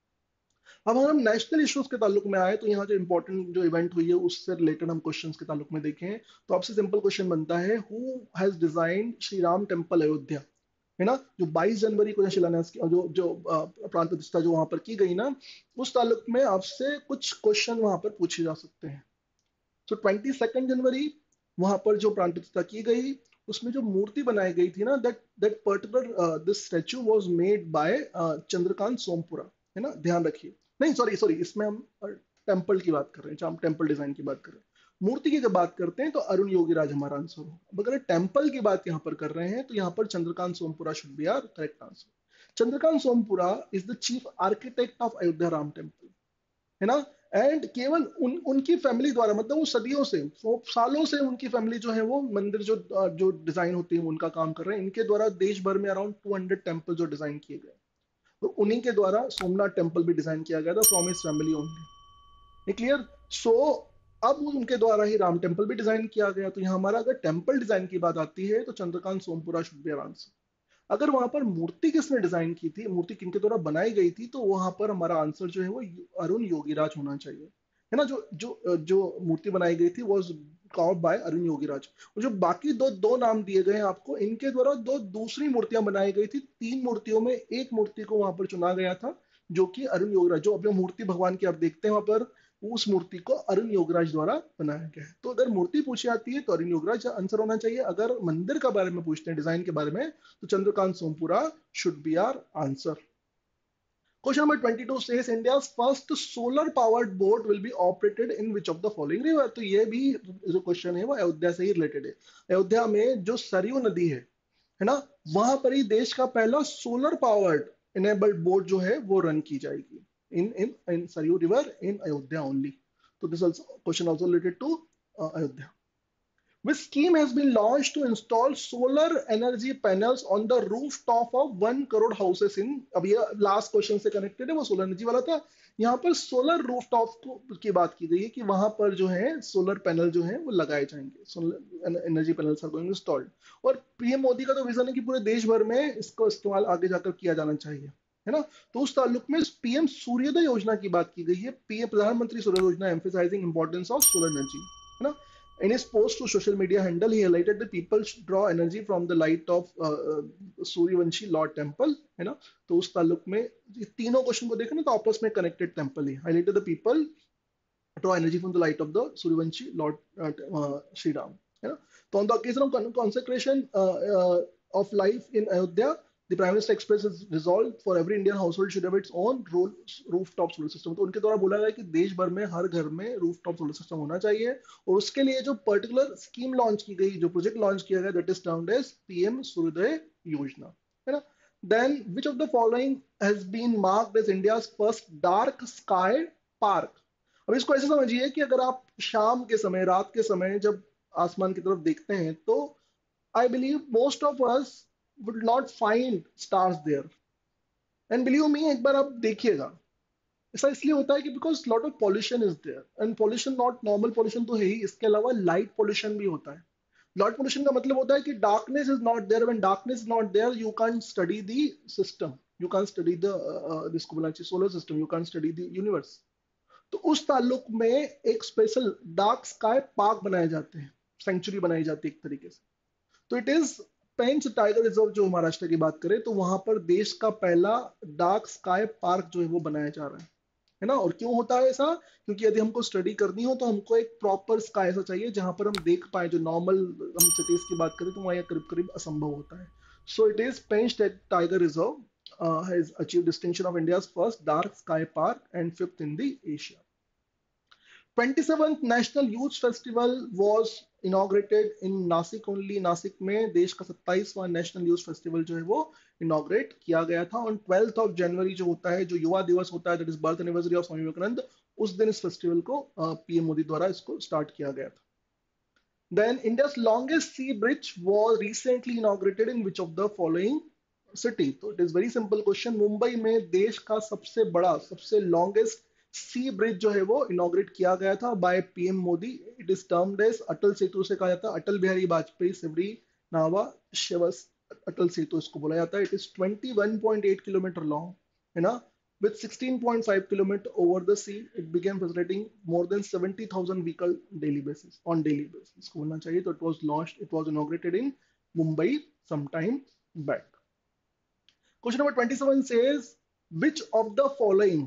अब हम नेशनल इश्यूज के ताल्लुक में आए तो यहाँ जो इंपॉर्टेंट जो इवेंट हुई है उससे रिलेटेड हम क्वेश्चंस के ताल्लुक में देखें तो आपसे सिंपल क्वेश्चन बनता है, who has design Shri Ram temple Ayodhya, है ना, जो 22 जनवरी को शिलान्यास की, जो जो प्राण प्रतिष्ठा जो वहां पर की गई ना, उस ताल्लुक में आपसे कुछ क्वेश्चन वहां पर पूछे जा सकते हैं। सो 22 जनवरी वहां पर जो प्राण प्रतिष्ठा की गई, उसमें जो मूर्ति बनाई गई थी ना, that that particular this statue was made by Chandrakant Sompura, है ना, ध्यान रखिए। नहीं सॉरी सॉरी, इसमें हम टेम्पल की बात कर रहे हैं, जहाँ हम टेम्पल डिजाइन की बात कर रहे हैं। मूर्ति की जब बात करते हैं तो अरुण योगीराज हमारा आंसर हो। अब अगर टेम्पल की बात यहाँ पर कर रहे हैं तो यहाँ पर Chandrakant Sompura should be our correct answer. Chandrakant Sompura is the chief architect of Ayodhya Ram temple, है ना। एंड केवल उनकी फैमिली द्वारा, मतलब वो सदियों से, वो सालों से उनकी फैमिली जो है वो मंदिर जो जो डिजाइन होती है उनका काम कर रहे हैं। इनके द्वारा देश भर में अराउंड 200 टेम्पल जो डिजाइन किए गए, तो उन्हीं के द्वारा सोमनाथ टेम्पल भी डिजाइन किया गया था फ्रॉम हिज फैमिली ओनली। ये क्लियर। सो अब उनके द्वारा ही राम टेम्पल भी डिजाइन किया गया। तो यहाँ हमारा अगर टेम्पल डिजाइन की बात आती है तो Chandrakant Sompura should be answer. अगर वहां पर मूर्ति किसने डिजाइन की थी, मूर्ति किनके द्वारा बनाई गई थी, तो वहां पर हमारा आंसर जो है वो अरुण योगीराज होना चाहिए, है ना। जो जो जो मूर्ति बनाई गई थी was carved by Arun Yogiraj. और जो बाकी दो दो नाम दिए गए हैं आपको, इनके द्वारा दो दूसरी मूर्तियां बनाई गई थी। 3 मूर्तियों में एक मूर्ति को वहां पर चुना गया था, जो कि अरुण योगराज, जो अपने मूर्ति भगवान की आप देखते हैं वहां पर, उस मूर्ति को अरुण योगराज द्वारा बनाया गया है। तो अगर मूर्ति पूछी जाती है तो अरुण योगराज आंसर होना चाहिए। अगर मंदिर के बारे में पूछते हैं, डिजाइन के बारे में, तो Chandrakant Sompura should be our answer. Question number 22 says India's first solar powered boat will be operated in which of the following river? तो ये भी जो क्वेश्चन है वो अयोध्या से ही रिलेटेड है। अयोध्या में जो सरयू नदी है ना, वहां पर ही देश का पहला सोलर पावर्ड इनेबल्ड बोट जो है वो रन की जाएगी in in in Saryu river in Ayodhya only. तो this question also related to Ayodhya. Which scheme has been launched to install solar energy panels on the rooftop of 1 crore houses in, अब ये last question से connected है, वो solar energy वाला था। यहाँ पर सोलर रूफटॉप की बात की गई है कि वहां पर जो है सोलर पैनल जो है वो लगाए जाएंगे, solar energy panels are going installed. और पीएम मोदी का तो विजन है कि पूरे देश भर में इसको इस्तेमाल आगे जाकर किया जाना चाहिए, है ना। तो उस ताल्लुक में पीएम सूर्योदय योजना की बात की गई है। PM Pradhanmantri Surya Yojana emphasising importance of solar energy, है ना। In his post to social media handle, he highlighted that people should draw energy from the light of Suryavanshi lord temple, है ना। तो उस ताल्लुक में ये तीनों क्वेश्चन को देखें ना तो आपस में कनेक्टेड टेम्पल है। Highlighted the people draw energy from the light of the Suryavanshi Lord Sri Ram, है ना। तो on the occasion of consecration of life in Ayodhya, the Prime Minister expressed his resolve for every Indian household should have its own rooftop solar system। तो उनके द्वारा बोला गया कि देश भर में हर घर में रूफटॉप सोलर सिस्टम होना चाहिए। और उसके लिए जो पर्टिकुलर स्कीम लॉन्च की गई, जो प्रोजेक्ट लॉन्च किया गया, that is termed as PM Suryodaya Yojana, है ना। Then which of the following has been marked as India's first dark sky park? अब इसको ऐसे समझिए कि अगर आप शाम के समय, रात के समय जब आसमान की तरफ देखते हैं तो I believe most of us would not find stars there. And believe me, एक बार आप देखिएगा, ऐसा इसलिए होता है कि because lot of pollution is there. And pollution not normal pollution तो है ही, इसके अलावा लाइट पॉल्यूशन भी होता है। लाइट पॉल्यूशन का मतलब होता है कि darkness is not there. When darkness is not there you can study the system, you can study the जिसको बोलना चाहिए solar system, you can study the universe. तो उस ताल्लुक में एक स्पेशल डार्क स्काई पार्क बनाए जाते हैं, सेंचुरी बनाई जाती है एक तरीके से। तो it is Pench tiger reserve जो महाराष्ट्र की बात करें तो वहां पर देश का पहला डार्क स्काई पार्क जो है वो बनाया जा रहा है ना। और क्यों होता है ऐसा? क्योंकि यदि हमको स्टडी करनी हो तो हमको एक प्रॉपर स्काई ऐसा चाहिए जहां पर हम देख पाए। जो नॉर्मल हम सिटीज की बात करें तो वहां करीब करीब असंभव होता है। So it is Pench tiger reserve has achieved distinction of India's first dark sky park and fifth in the Asia। 27th National Youth Festival was inaugurated in Nashik only. Nashik में देश का 27वां नेशनल यूथ फेस्टिवल जो है वो इनॉग्रेट किया गया था। On 12th of January जो होता है, जो युवा दिवस होता है, that is birth anniversary of Swami Vivekananda, उस दिन इस फेस्टिवल को पीएम मोदी द्वारा इसको स्टार्ट किया गया था। Then India's longest sea bridge was recently inaugurated in which of the following city? तो it is very simple question. Mumbai में देश का सबसे बड़ा, सबसे लॉन्गेस्ट सी ब्रिज जो है वो इनॉग्रेट किया गया था by PM Modi. It is termed as Atal Setu से कहा जाता है, अटल बिहारी वाजपेयी सिवरी नावा शिवस अटल सेतु इसको बोला जाता है। इट इज 21.8 किलोमीटर लॉन्ग, है ना, with 16.5 kilometer over the sea. It began facilitating more than 70,000 vehicle daily basis on daily basis इसको बोलना चाहिए। तो it was launched, it was inaugurated in Mumbai sometime back. Question number 27 says which of the following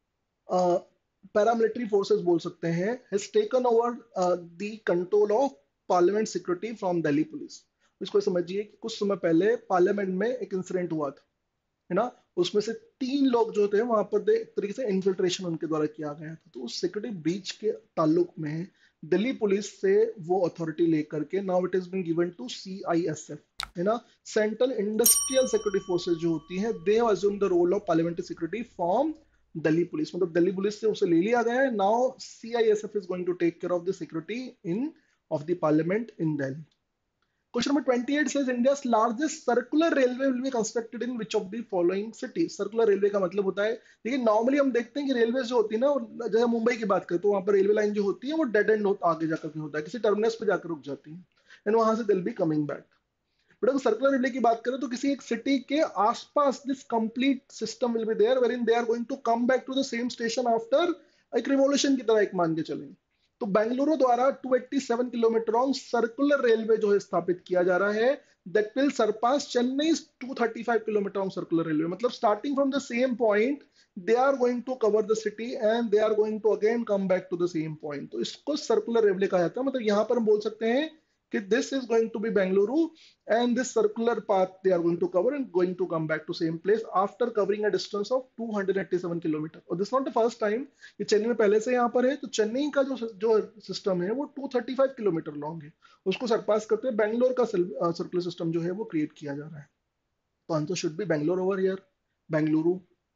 paramilitary forces बोल सकते हैं has taken over the control of parliament security from Delhi police? इसको समझिए कि कुछ समय पहले पार्लियामेंट में एक इंसिडेंट हुआ था, है ना, उसमें से 3 लोग जो थे वहां पर एक तरीके से इन्फिल्ट्रेशन उनके द्वारा किया गया था। तो उस सिक्योरिटी ब्रीच के ताल्लुक में दिल्ली पुलिस से वो अथॉरिटी लेकर के now it is been given to CISF, है ना, सेंट्रल इंडस्ट्रियल सिक्योरिटी फोर्सेज जो होती हैं, they have assume the role of parliamentary security from Delhi police. मतलब दिल्ली पुलिस से उसे ले लिया गया है। Now CISF is going to take care of the security in of the parliament in Delhi. Question number 28 says India's largest circular railway will be constructed in which of the following cities? Circular railway का मतलब होता है, देखिए normally हम देखते हैं कि railway जो होती है ना, जैसे मुंबई की बात करें तो वहां पर रेलवे लाइन जो होती है वो डेड एंड आगे जाकर के होता है, किसी टर्मिनस पे जाकर रुक जाती है एंड वहां से they'll be coming back. But अगर सर्कुलर रेलवे की बात करें तो किसी एक सिटी के आसपास this complete system will be there wherein they are going to come back to the same station after एक रिवोल्यूशन की तरह, एक मान के चलें। तो बेंगलुरु द्वारा 287 किलोमीटर लॉन्ग सर्कुलर रेलवे जो है स्थापित किया जा रहा है, that will surpass Chennai 235 kilometre long circular railway. मतलब starting from the same point they are going to cover the city and they are going to again come back to the same point. तो इसको circular railway कहा जाता है। मतलब यहां पर हम बोल सकते हैं कि this is going to be Bengaluru and this circular path they are going to cover and going to come back to same place after covering a distance of 287 kilometre. और this not the first time, ये चेन्नई में पहले से यहाँ पर है। तो चेन्नई का जो सिस्टम है वो 235 किलोमीटर लॉन्ग है, उसको सरपास करते हुए बेंगलोर का सर्कुलर सिस्टम जो है वो क्रिएट किया जा रहा है। तो answer should be Bangalore over here, Bengaluru.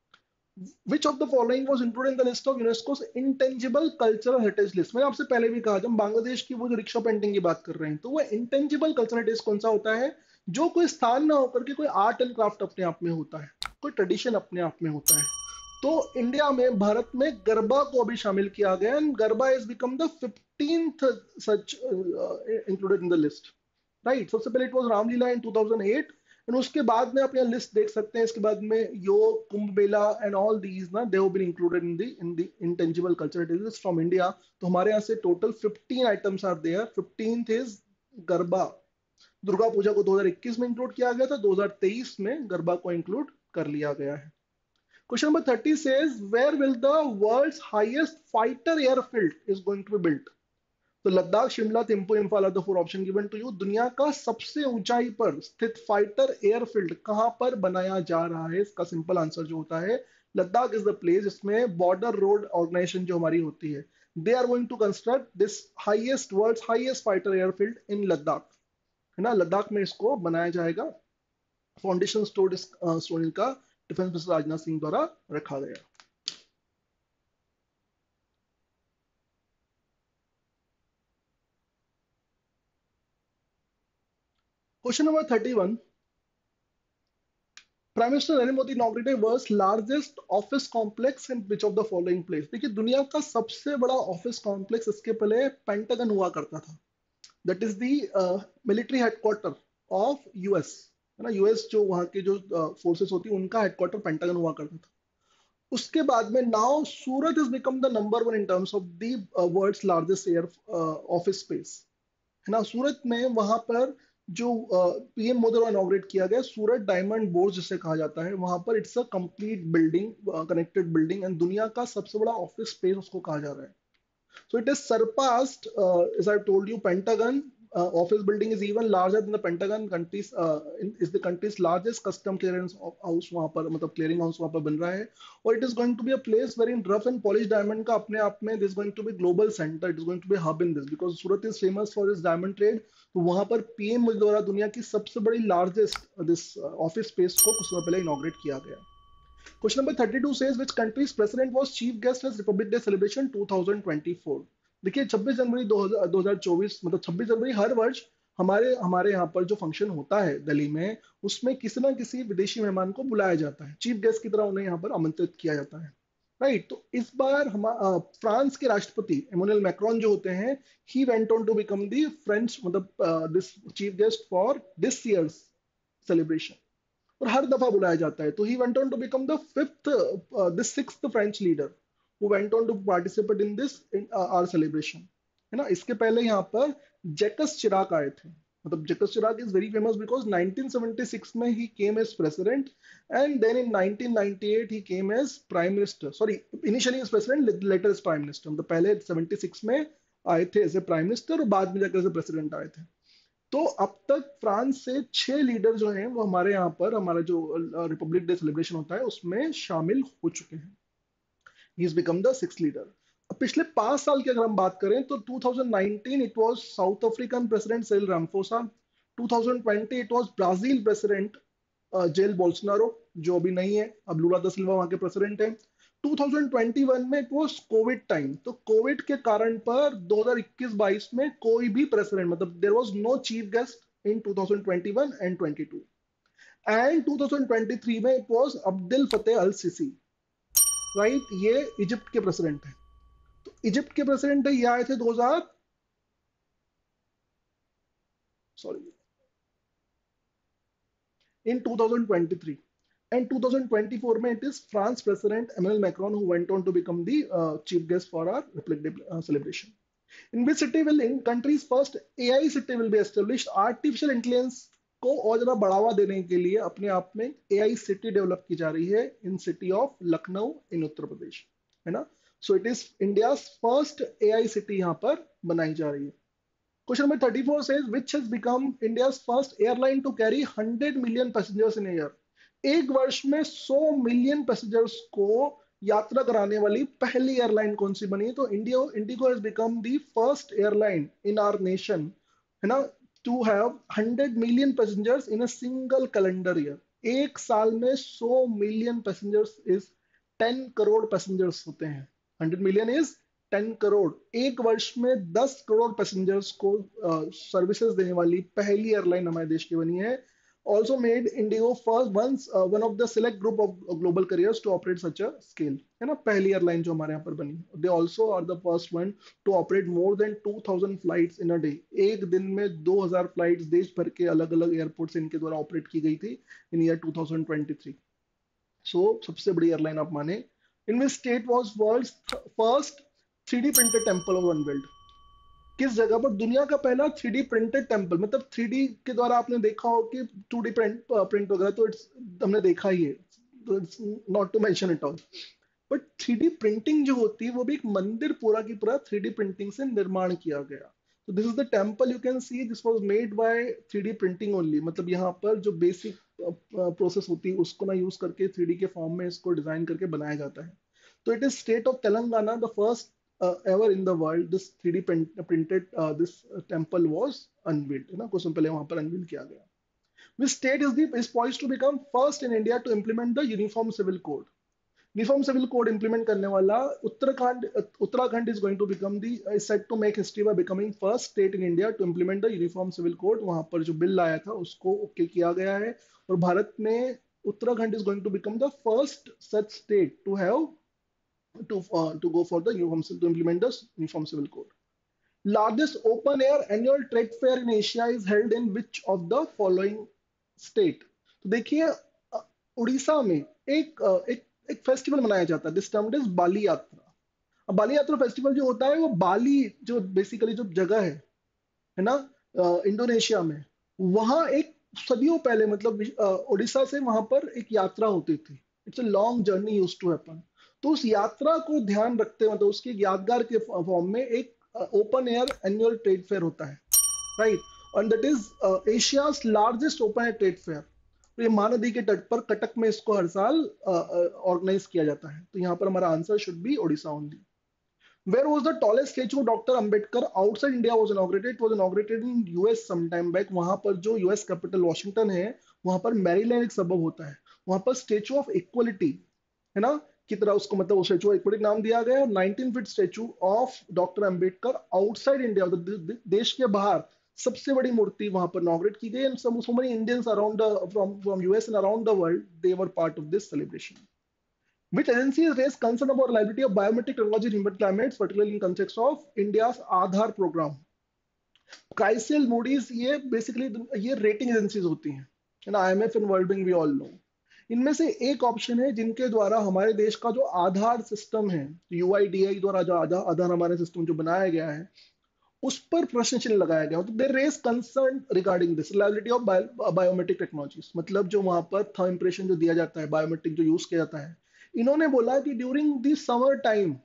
Which of the following was included in the list of UNESCO's intangible cultural heritage list? मैंने आपसे पहले भी कहा, जब हम बांग्लादेश की वो जो रिक्शा पेंटिंग की बात कर रहे हैं, तो वो इंटेंजिबल कल्चरल हेरिटेज कौन सा होता है? जो कोई स्थान ना होकर के कोई आर्ट एंड क्राफ्ट अपने आप में होता है, कोई ट्रेडिशन अपने आप में होता है। तो इंडिया में, भारत में गरबा को अभी शामिल किया गया and Garba is become the 15th such included in the list, right. सबसे पहले it was Ramlila in 2008 and उसके बाद में आप यहाँ लिस्ट देख सकते हैं। इसके बाद में yoga, Kumbh Mela and all these ना, they have been included in the intangible cultural heritage from India. तो हमारे यहाँ से total 15 items are there. 15th is Garba. Durga Puja को 2021 में इंक्लूड किया गया था, 2023 में गरबा को इंक्लूड कर लिया गया है। Question number 30 says where will the world's highest fighter airfield is going to be built? तो Ladakh, Shimla, Thimphu, Imphal are the 4 option given to you. दुनिया का सबसे ऊंचाई पर स्थित फाइटर एयरफील्ड कहां पर बनाया जा रहा है? इसका सिंपल आंसर जो होता है, लद्दाख इज द प्लेस। इसमें बॉर्डर रोड ऑर्गेनाइजेशन जो हमारी होती है, they are going to construct this highest, world's highest fighter airfield in Ladakh, है ना। लद्दाख में इसको बनाया जाएगा। फाउंडेशन स्टोन का डिफेंस मिनिस्टर राजनाथ सिंह द्वारा रखा गया। Question number 31, prime minister Narendra Modi inaugurated world's largest office complex in which of the following place? देखिए दुनिया का सबसे बड़ा ऑफिस कॉम्प्लेक्स इसके पहले पेंटागन हुआ करता था, that is the military headquarter of US, है ना। यूएस जो वहां के जो फोर्सेस होती है उनका हेडक्वार्टर पेंटागन हुआ करता था। उसके बाद में now Surat is become the number 1 in terms of the world's largest air office space, है ना। सूरत में वहां पर जो पीएम मोदी द्वारा इनॉग्रेट किया गया सूरत डायमंड बोर्ड जिसे कहा जाता है, वहां पर it's a complete building, connected building and दुनिया का सबसे बड़ा ऑफिस स्पेस उसको कहा जा रहा है। So it is surpassed, as I told you, Pentagon office building is even larger than the Pentagon. Countries is the country's largest custom clearance house वहाँ पर, मतलब clearing house वहाँ पर बन रहा है। और it is going to be a place wherein rough and polished diamond का अपने आप में this is going to be global center. It is going to be a hub in this because Surat is famous for its diamond trade. तो वहाँ पर PM Modi द्वारा दुनिया की सबसे बड़ी largest this office space को कुछ समय पहले inaugurate किया गया। Question number 32 says which country's president was chief guest at Republic Day celebration 2024? देखिए 26 जनवरी 2024, मतलब 26 जनवरी हर वर्ष हमारे हमारे यहाँ पर जो फंक्शन होता है दिल्ली में, उसमें किसी ना किसी विदेशी मेहमान को बुलाया जाता है, चीफ गेस्ट की तरह उन्हें यहाँ पर आमंत्रित किया जाता है। राइट, तो इस बार हम फ्रांस के राष्ट्रपति इमैनुअल मैक्रोन जो होते हैं, he went on to become the French मतलब this chief guest for this year's celebration. और हर दफा बुलाया जाता है, तो he went on to become the fifth the sixth French leader who went on to participate in this our celebration, है ना। इसके पहले यहाँ पर जैकस चिराक आए थे। मतलब Jacques Chirac is very famous because 1976 में he came as president, and then in 1998 he came as prime minister, sorry initially as president, later as prime minister. मतलब पहले 76 में आए थे एज ए प्राइम मिनिस्टर और बाद में जाकर एज प्रेसिडेंट आए थे। तो अब तक फ्रांस से 6 लीडर जो हैं वो हमारे यहाँ पर हमारा जो रिपब्लिक डे सेलिब्रेशन होता है उसमें शामिल हो चुके हैं। He is become the six leader. अब पिछले 5 साल की अगर हम बात करें तो 2019 it was South African president Cyril Ramaphosa, 2020 it was Brazil president Jair Bolsonaro, जो अभी नहीं है, अब लूला दा सिल्वा वहां के प्रेसिडेंट हैं। 2021 में इट वाज कोविड टाइम, तो कोविड के कारण पर 2021-22 में कोई भी प्रेसिडेंट मतलब there was no chief guest in 2021 and 22, and 2023 में it was Abdul Fattah al Sisi. Right, ये इजिप्ट के प्रेसिडेंट हैं। तो इजिप्ट के प्रेसिडेंट ये आए थे 2000 सॉरी in 2023, and 2024 में it is France President Emmanuel Macron who went on to become the chief guest for our Republic Day celebration. In which city will in country's first AI city will be established? Artificial intelligence को और ज्यादा बढ़ावा देने के लिए अपने आप में AI सिटी डेवलप की जा रही है in city of Lucknow in Uttar Pradesh, है ना। So it is India first AI city यहाँ पर बनाई जा रही है। Question number 34 says, which has become India's first airline to carry 100 million passengers in a year? एक वर्ष में 100 मिलियन पैसेंजर्स को यात्रा कराने वाली पहली एयरलाइन कौन सी बनी? तो IndiGo has become the first airline in our nation, है ना, to have 100 million passengers in a single calendar year. एक साल में 100 million passengers is 10 crore passengers होते हैं। 100 मिलियन इज 10 करोड़। एक वर्ष में 10 करोड़ पैसेंजर्स को सर्विसेज देने वाली पहली एयरलाइन हमारे देश की बनी है। Also made IndiGo first one of the select group of global carriers to operate such a scale, है ना, पहली एयरलाइन जो हमारे यहाँ पर बनी। They also are the first one to operate more than 2000 flights in a day. एक दिन में 2000 फ्लाइट्स देश भर के अलग अलग एयरपोर्ट से इनके द्वारा ऑपरेट की गई थी इन ईयर 2023। सो सबसे बड़ी एयरलाइन आप माने। In which state was world first 3D printed temple of unveiled? किस जगह पर दुनिया का पहला 3D प्रिंटेड टेम्पल, मतलब 3D के द्वारा आपने देखा हो कि 2D प्रिंट वगैरह तो इट्स हमने देखा ही है, तो it's not to mention it all. But 3D printing जो होती है वो भी एक मंदिर पूरा की पूरा 3D प्रिंटिंग से निर्माण किया गया। तो this is the temple, you can see this was made by 3D printing only. मतलब यहाँ पर जो बेसिक प्रोसेस होती है उसको ना यूज करके 3D के फॉर्म में इसको डिजाइन करके बनाया जाता है। तो it is state of Telangana the first ever in the world this 3D printed this temple was unveiled, है ना, कुछ समय पहले वहां पर अनवील किया गया। Which state is poised to become first in India to implement the uniform civil code? Uniform civil code implement करने वाला Uttarakhand is going to become the set to make history by becoming first state in India to implement the uniform civil code. वहां पर जो bill आया था उसको okay किया गया है, और भारत में Uttarakhand is going to become the first such state to have to go for the uniform to implement the uniform civil code. Largest open air annual trade fair in Asia is held in which of the following state? तो देखिए उड़ीसा में एक festival मनाया जाता है, this termed is बाली यात्रा। अब बाली यात्रा फेस्टिवल जो होता है वो बाली जो बेसिकली जो जगह है ना, इंडोनेशिया में, वहां एक सदियों पहले मतलब उड़ीसा से वहां पर एक यात्रा होती थी। It's a long journey used to happen. तो उस यात्रा को ध्यान रखते मतलब उसकी यादगार के फॉर्म में एक open air annual trade fair होता है, right, and that is Asia's largest open air trade fair. ये महानदी के तट पर कटक में इसको हर साल ऑर्गेनाइज किया जाता है। तो यहाँ पर हमारा answer should be Odisha only. Where was the tallest statue of Dr. Ambedkar outside India was inaugurated? It was inaugurated in US sometime back. वहां पर जो US कैपिटल वॉशिंगटन है, वहां पर मैरीलैंड एक सबब होता है, वहां पर स्टेचू ऑफ इक्वलिटी, है ना, की तरह उसको मतलब वो स्टेचू ऑफ इक्वलिटी नाम दिया गया है। 19 feet statue of doctor Ambedkar outside India, देश के बाहर सबसे बड़ी मूर्ति वहां पर इनॉग्रेट की गई and so many Indians around from US and around the world they were part of this celebration. Which agencies raised concern about reliability of biometric technology in human climates, particularly in context of India's Aadhaar program? CRISIL, Moody's, ये basically ये rating agencies होती हैं, है ना, IMF and world bank we all know. इनमें से एक option है जिनके द्वारा हमारे देश का जो आधार सिस्टम है, UIDAI द्वारा जो आधार हमारे सिस्टम जो बनाया गया है, उस पर प्रश्न चिन्ह लगाया गया। तो they raise concern regarding this reliability of biometric technologies, मतलब जो वहां पर थंब इंप्रेशन जो दिया जाता है, बायोमेट्रिक जो यूज किया जाता है। इन्होंने बोला कि during the summer time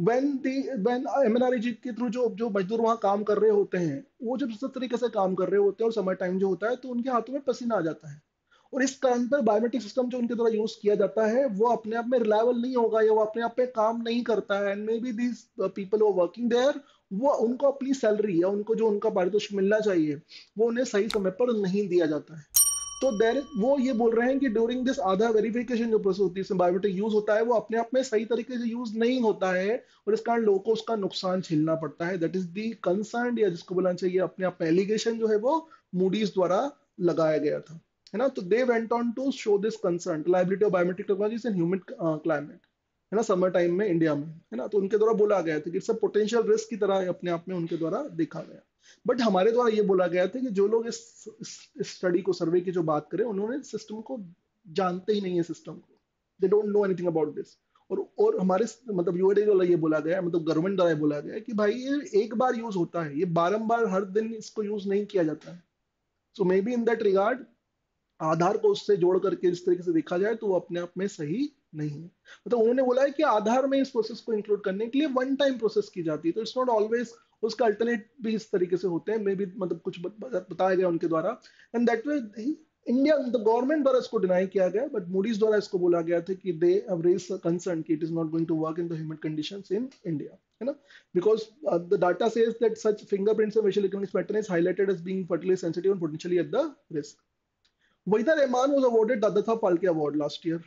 when MNREG के थ्रू जो जो मजदूर वहां काम कर रहे होते हैं, वो जब इस तरीके से काम कर रहे होते हैं और समर टाइम जो होता है तो उनके हाथों में पसीना आ जाता है, और इस कारण पर बायोमेट्रिक सिस्टम जो उनके द्वारा यूज किया जाता है वो अपने आप में रिलायबल नहीं होगा या वो अपने आप में काम नहीं करता है। And maybe these people working there, वो उनको अपनी सैलरी या उनको जो उनका पारितोषिक मिलना चाहिए वो उन्हें सही समय पर नहीं दिया जाता है। तो देर वो ये बोल रहे हैं कि ड्यूरिंग दिस आधार वेरिफिकेशन जो प्रोसेस होती है इसमें बायोमेट्रिक यूज होता है, वो अपने आप में सही तरीके से यूज नहीं होता है और इस कारण लोगों को उसका नुकसान झेलना पड़ता है। दैट इज दी कंसर्न, या जिसको बोलना चाहिए अपने आप में एलिगेशन जो है वो मूडीज द्वारा लगाया गया था, है ना। तो they went on to show this concern liability of biometric technologies in human climate, है ना, समर टाइम में इंडिया में, है ना। तो उनके द्वारा बोला गया था कि इट्स अ पोटेंशियल रिस्क की तरह अपने आप में उनके द्वारा देखा गया। बट हमारे द्वारा ये बोला गया था कि जो लोग इस स्टडी को, सर्वे की जो बात करें, उन्होंने सिस्टम को जानते ही नहीं है, सिस्टम को they don't know anything about this. और हमारे मतलब यूएडे वाला ये बोला गया है, मतलब गवर्नमेंट द्वारा ये बोला गया है कि भाई ये एक बार यूज होता है, ये बारंबार हर दिन इसको यूज नहीं किया जाता है। So maybe in that regard Aadhaar को उससे जोड़ करके इस तरीके से देखा जाए तो वो अपने आप में सही नहीं है। मतलब उन्होंने बोला है कि आधार में इस प्रोसेस को इंक्लूड करने के लिए वन टाइम प्रोसेस की जाती है, तो इट्स नॉट ऑलवेज, उसका अल्टरनेट भी इस तरीके से होते हैं, मे बी मतलब कुछ बताया गया उनके द्वारा। And that way India government द्वारा इसको डिनाई किया गया, बट मूडीज द्वारा इसको बोला गया था कि दे हैव रेज्ड कंसर्न कि it is not going to work in the human conditions in India, है ना, because the data says that such fingerprints and facial recognition pattern is highlighted as being particularly sensitive and potentially at the risk. Waheeda Rehman was awarded Dada Saheb Phalke award last year.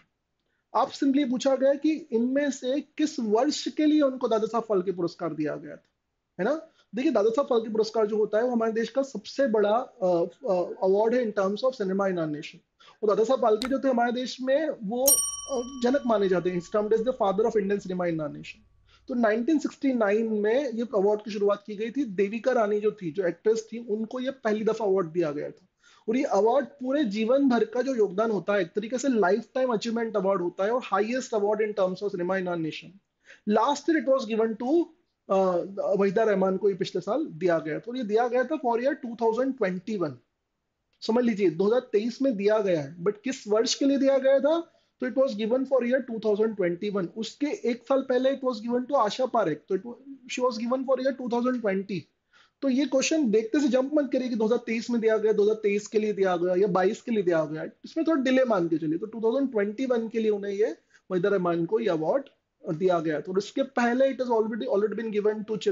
आप simply पूछा गया कि इनमें से किस वर्ष के लिए उनको दादा साहब फाल्के पुरस्कार दिया गया था, है ना। देखिए, दादा साहब फाल्के पुरस्कार जो होता है वो हमारे देश का सबसे बड़ा अवार्ड है in terms of cinema in our nation. और दादा साहब फाल्के जो थे हमारे देश में वो जनक माने जाते हैं, इस term is the father of Indian cinema in our nation. तो 1969 में ये अवार्ड की शुरुआत की गई थी। देविका रानी जो थी, जो एक्ट्रेस थी, उनको ये पहली दफा अवार्ड दिया गया था। और ये अवार्ड पूरे जीवन भर का जो योगदान होता है, एक तरीके से लाइफ टाइम अचीवमेंट अवार्ड होता है और highest award in terms of cinema in our nation. Last year it was given to Waheeda Rehman को, ये पिछले साल दिया गया था, और ये दिया गया था फॉर ईयर 2021। समझ लीजिए 2023 में दिया गया है, बट किस वर्ष के लिए दिया गया था, तो it was given for year 2021। उसके एक साल पहले it was given to Asha Parekh, तो she was given for year 2020। तो ये क्वेश्चन देखते से जंप मत करिए कि 2023 में दिया गया, 2023 के लिए दिया गया या 22 के लिए दिया गया, इसमें थोड़ा डिले मान के चलिए। तो 2021 के लिए उन्हें ये वहीदा रहमान को ये अवार्ड दिया गया था। और इसके पहले it is already already been given to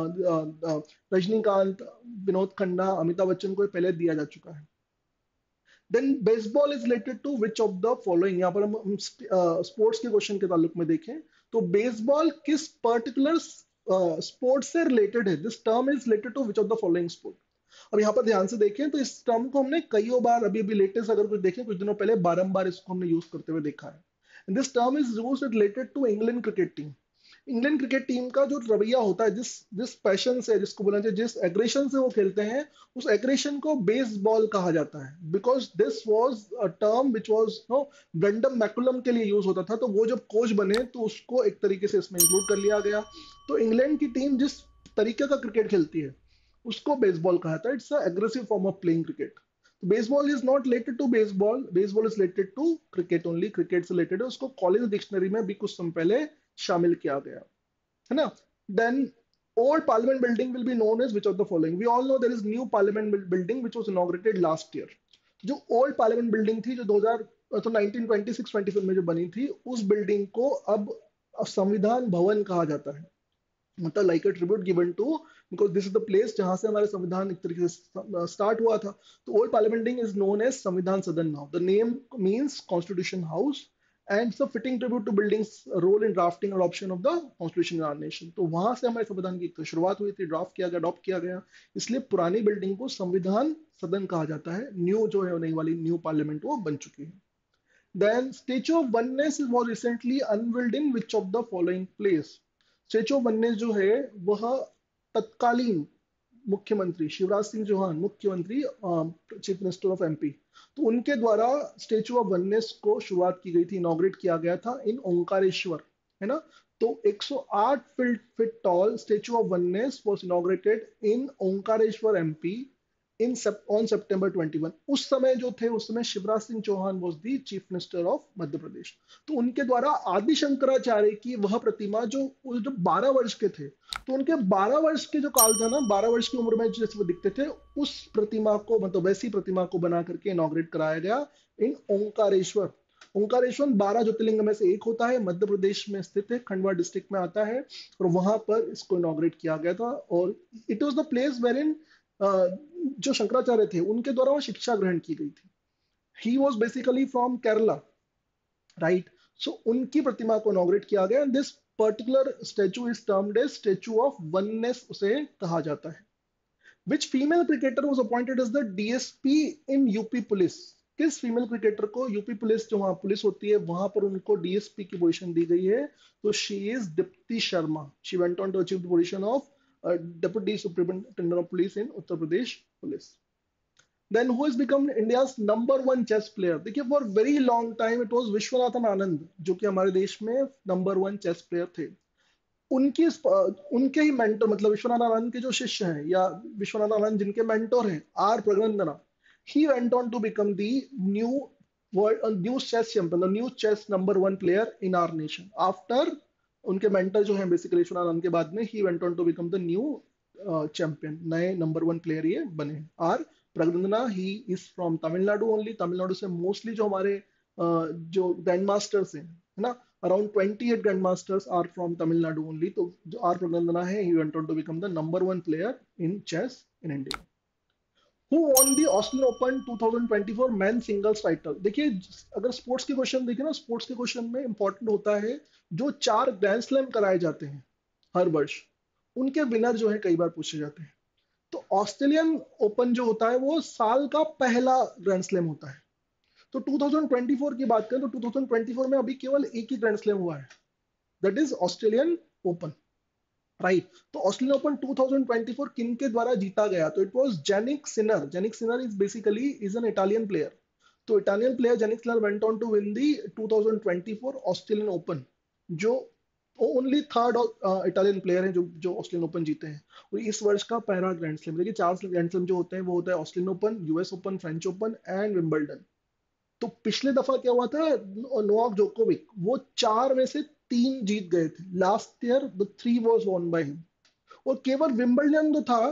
Rajinikanth, Vinod Khanna, Amitabh Bachchan को पहले दिया जा चुका है। Then Bazball is related to which of the following, यहाँ पर हम स्पोर्ट्स के क्वेश्चन के ताल्लुक में देखें तो बेसबॉल किस पर्टिकुलर स्पोर्ट्स से रिलेटेड है, this term is related to which of the following sport. अब यहाँ पर ध्यान से देखें तो इस टर्म को हमने कई बार अभी अभी लेटेस्ट अगर कुछ देखें कुछ दिनों पहले बारंबार इसको हमने यूज करते हुए देखा है। This term is used related to England cricket team. England cricket team का जो रवैया होता है, जिस जिस पैशन से, जिसको बोलना चाहिए, जिस एग्रेशन से वो खेलते हैं, उस एग्रेशन को बेसबॉल कहा जाता है। Because this was a term which was no Brendon McCullum के लिए यूज होता था, तो वो जब कोच बने तो उसको एक तरीके से इसमें इंक्लूड कर लिया गया। तो इंग्लैंड की टीम जिस तरीके का क्रिकेट खेलती है उसको बेसबॉल कहा जाता है। It's a aggressive form of playing cricket. Bazball is not related to baseball, Bazball is related to cricket only, cricket से रिलेटेड है। उसको कॉलेज डिक्शनरी में भी कुछ समय पहले शामिल किया गया, है ना। Then old parliament building will be known as which of the following? We all know there is new parliament building which was inaugurated last year. जो old parliament building थी जो 2000 तो 1926-25 में जो बनी थी, उस बिल्डिंग को अब संविधान भवन कहा जाता है। मतलब like a tribute given to, because this is the place जहां से हमारे संविधान एक तरीके से स्टार्ट हुआ था। तो old parliament building is known as Samvidhan Sadan now. The name means constitution house and it's a fitting tribute to buildings role in drafting और option of the constitution in our nation. तो वहां से हमारे संविधान की तो शुरुआत हुई थी, ड्राफ्ट किया गया, अडॉप्ट किया गया। इसलिए पुरानी बिल्डिंग को संविधान सदन कहा जाता है। न्यू जो है, नई वाली न्यू पार्लियामेंट वो बन चुकी है। Then statue of oneness was recently unveiled in which of the following place? Statue of oneness जो है वह तत्कालीन मुख्यमंत्री शिवराज सिंह चौहान, मुख्यमंत्री चीफ मिनिस्टर ऑफ एमपी, तो उनके द्वारा स्टेच्यू ऑफ वननेस को शुरुआत की गई थी, इनॉग्रेट किया गया था इन ओंकारेश्वर, है ना। तो 108 feet tall statue of oneness was inaugurated in Omkareshwar MP in on September 21। उस समय जो थे, उस समय Shivraj Singh Chouhan was the chief minister of Madhya Pradesh. तो उनके द्वारा आदि शंकराचार्य की वह प्रतिमा जो 12 वर्ष के थे, तो उनके 12 वर्ष के जो काल था ना, 12 वर्ष की उम्र में जैसे वो दिखते थे, उस प्रतिमा को, मतलब वैसी प्रतिमा को बना करके इनॉग्रेट कराया गया इन ओंकारेश्वर। ओंकारेश्वर 12 ज्योतिर्लिंग में से एक होता है, मध्य प्रदेश में स्थित है, खंडवा डिस्ट्रिक्ट में आता है, और वहां पर इसको इनॉग्रेट किया गया था। और it was the place where in जो शंकराचार्य थे उनके द्वारा वो शिक्षा ग्रहण की गई थी। He was basically from Kerala, right. So उनकी प्रतिमा को इनॉग्रेट किया गया। This particular statue is termed as statue of oneness, उसे कहा जाता है। Which female cricketer was appointed as the DSP in UP police? किस फीमेल क्रिकेटर को यूपी पुलिस, जो वहां पुलिस होती है, वहां पर उनको डीएसपी की पोजीशन दी गई है? तो she is Deepti Sharma. She went on to achieve the position of deputy superintendent of police in Uttar Pradesh police. Then who has become India's number 1 chess player? देखिए, for very long time it was Viswanathan Anand, जो कि हमारे देश में number 1 chess player थे। उनकी उनके ही mentor, मतलब विश्वनाथ आनंद के जो शिष्य हैं, या विश्वनाथ आनंद जिनके मेंटर हैं, R Praggnanandhaa, he went on to become the new world new chess champion, new chess number 1 player in our nation. After उनके मेंटर जो हैं बेसिकली विश्वनाथ आनंद के बाद में, he went on to become the new champion, नए number 1 player ये बने। R Praggnanandhaa, he is from Tamil Nadu only. Tamil Nadu से मोस्टली जो हमारे जो ग्रैंड मास्टर्स हैं, है ना, around 28 grandmasters are from Tamil Nadu only. तो जो आर प्रगनंदना है, he went on to become the number 1 player in chess in India. Who won the Australian Open 2024 men singles title? देखिए, अगर स्पोर्ट्स के question देखें ना, स्पोर्ट्स के question में इंपॉर्टेंट होता है जो 4 ग्रैंड स्लैम कराए जाते हैं हर वर्ष, उनके विनर जो है कई बार पूछे जाते हैं। तो ऑस्ट्रेलियन ओपन जो होता है वो साल का पहला ग्रैंड स्लैम होता है। तो 2024 की बात करें तो 2024 में अभी केवल एक ही ग्रैंड स्लैम हुआ है, that is Australian open, right. तो ऑस्ट्रेलियन ओपन 2024 किन के द्वारा जीता गया? तो it was Jannik Sinner. Jannik Sinner is basically is an Italian player. तो Italian player Jannik Sinner went on to win the 2024 Australian open, जो ओनली थर्ड इटालियन प्लेयर है जो जो ऑस्ट्रेलियन ओपन जीते हैं। और इस वर्ष का पहला ग्रैंड स्लैम। देखिए, 4 ग्रैंड स्लैम जो होते हैं वो होता है Australian open, US open, French open and Wimbledon. तो पिछले दफा क्या हुआ था, नोवाक जोकोविक वो 4 में से 3 जीत गए थे। Last year the 3 was won by him. और केवल विंबलडन जो था,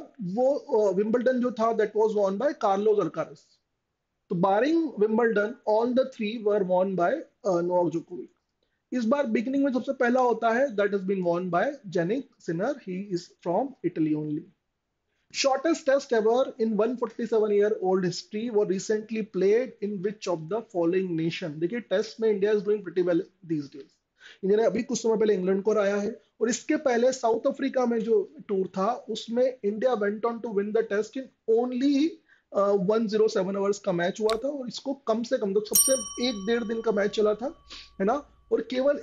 वो विंबलडन जो था that was won by Carlos Alcaraz. तो barring Wimbledon all the 3 were won by Novak Djokovic. इस बार बिगिनिंग में सबसे पहला होता है that has been won by Jannik Sinner, he is from Italy only. Shortest test ever in 147-year-old history was recently played in which of the following nation? देखिए, test में India is doing pretty well these days. India ने अभी कुछ समय पहले England को हराया है, और इसके पहले साउथ अफ्रीका में जो टूर था उसमें India went on to win the test in only 107 hours का मैच हुआ था। और इसको कम से कम, तो सबसे 1-1.5 दिन का मैच चला था, है ना। और केवल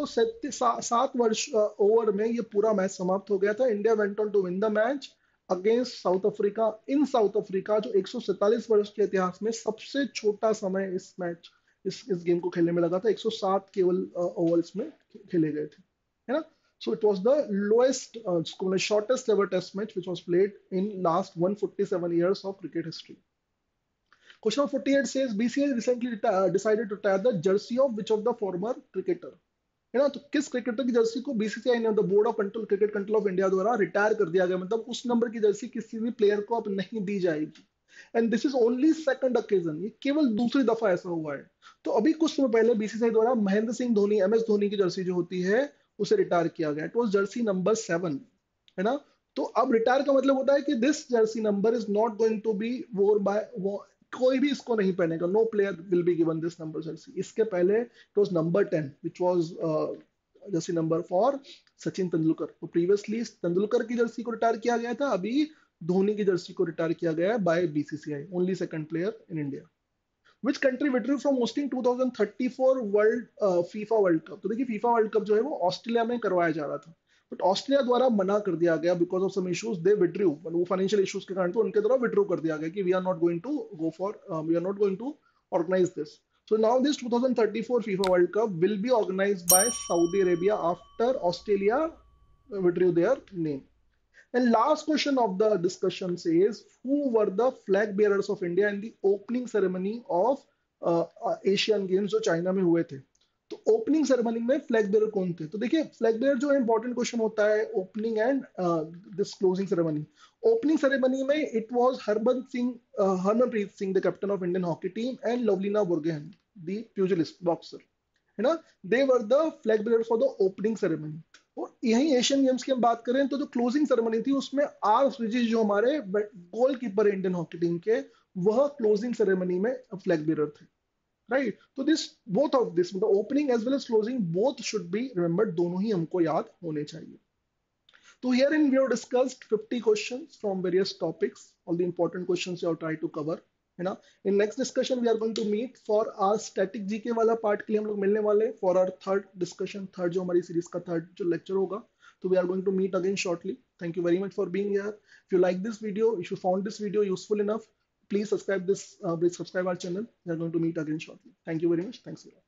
107 वर्ष ओवर में ये पूरा मैच समाप्त हो गया था। India went on to win the match against South Africa in South Africa, जो 147 वर्ष के इतिहास में सबसे छोटा समय इस मैच इस गेम को खेलने में लगा था। 107 केवल ओवर्स में खेले गए थे, है ना। So it was the lowest shortest ever test match which was played in last 147 years of cricket history. Question number 48 says BCCI recently decided to retire the jersey of which of the former cricketer? है ना। तो किस cricketer की Jersey को BCCI ने, the board of control cricket control of India द्वारा रिटायर कर दिया गया? मतलब उस नंबर की जर्सी किसी भी प्लेयर को अब नहीं दी जाएगी। And this is only second occasion, ये केवल दूसरी दफा ऐसा हुआ है। तो अभी कुछ समय पहले बीसीसीआई द्वारा महेंद्र सिंह धोनी, एमएस धोनी की जर्सी जो होती है उसे रिटायर किया गया। इट वाज जर्सी नंबर 7, है ना। तो अब रिटायर का मतलब होता है कि this jersey number is not going to be wore by कोई भी इसको नहीं पहनेगा, no player will be given this number jersey. इसके पहले it was number 10 which was jersey number for Sachin Tendulkar. तो प्रीवियसली तेंदुलकर की जर्सी को रिटायर किया गया था, अभी धोनी की जर्सी को रिटायर किया गया है by BCCI, only second player in India. Which country withdrew from hosting 2034 world FIFA world cup. तो देखिए फीफा वर्ल्ड कप जो है वो ऑस्ट्रेलिया में करवाया जा रहा था, बट ऑस्ट्रेलिया द्वारा मना कर दिया गया because of some issues, they withdrew, वो फाइनेंशियल इश्यूज के कारण तो उनके द्वारा विड्रू कर दिया गया कि we are not going to go for, we are not going to organise this. So now this 2034 FIFA World Cup will be organized by Saudi Arabia after Australia withdrew their name. And last question of the discussion says, who were the flag bearers of India in the opening ceremony of Asian games जो China में हुए थे? तो opening ceremony में flag bearer कौन थे? तो देखिए फ्लैग बेयर जो इंपॉर्टेंट क्वेश्चन होता है opening and this closing ceremony. Opening ceremony में it was Harmanpreet Singh the captain of Indian hockey team and Lovlina Borgohain the pugilist boxer, है ना, they were the flag bearer for the opening ceremony. और यही Asian games की हम बात करें तो जो क्लोजिंग सेरेमनी थी उसमें आर श्रीजीत जो हमारे गोलकीपर इंडियन हॉकी टीम के, वह क्लोजिंग सेरेमनी में फ्लैग बेयर थे, राइट। तो दिस बोथ ऑफ दिस मतलब opening as well as closing both should be remembered, दोनों ही हमको याद होने चाहिए। तो here in we have discussed 50 questions from various topics, all the important questions you have tried to cover, है ना। In next discussion we are going to meet for our static GK वाला part के लिए हम लोग मिलने वाले for our third discussion, third जो हमारी सीरीज का थर्ड जो लेक्चर होगा। तो we are going to meet again shortly. Thank you very much for being here. If you like this video, if you found this video useful enough, please subscribe our channel. We are going to meet again shortly. Thank you very much. Thanks a lot.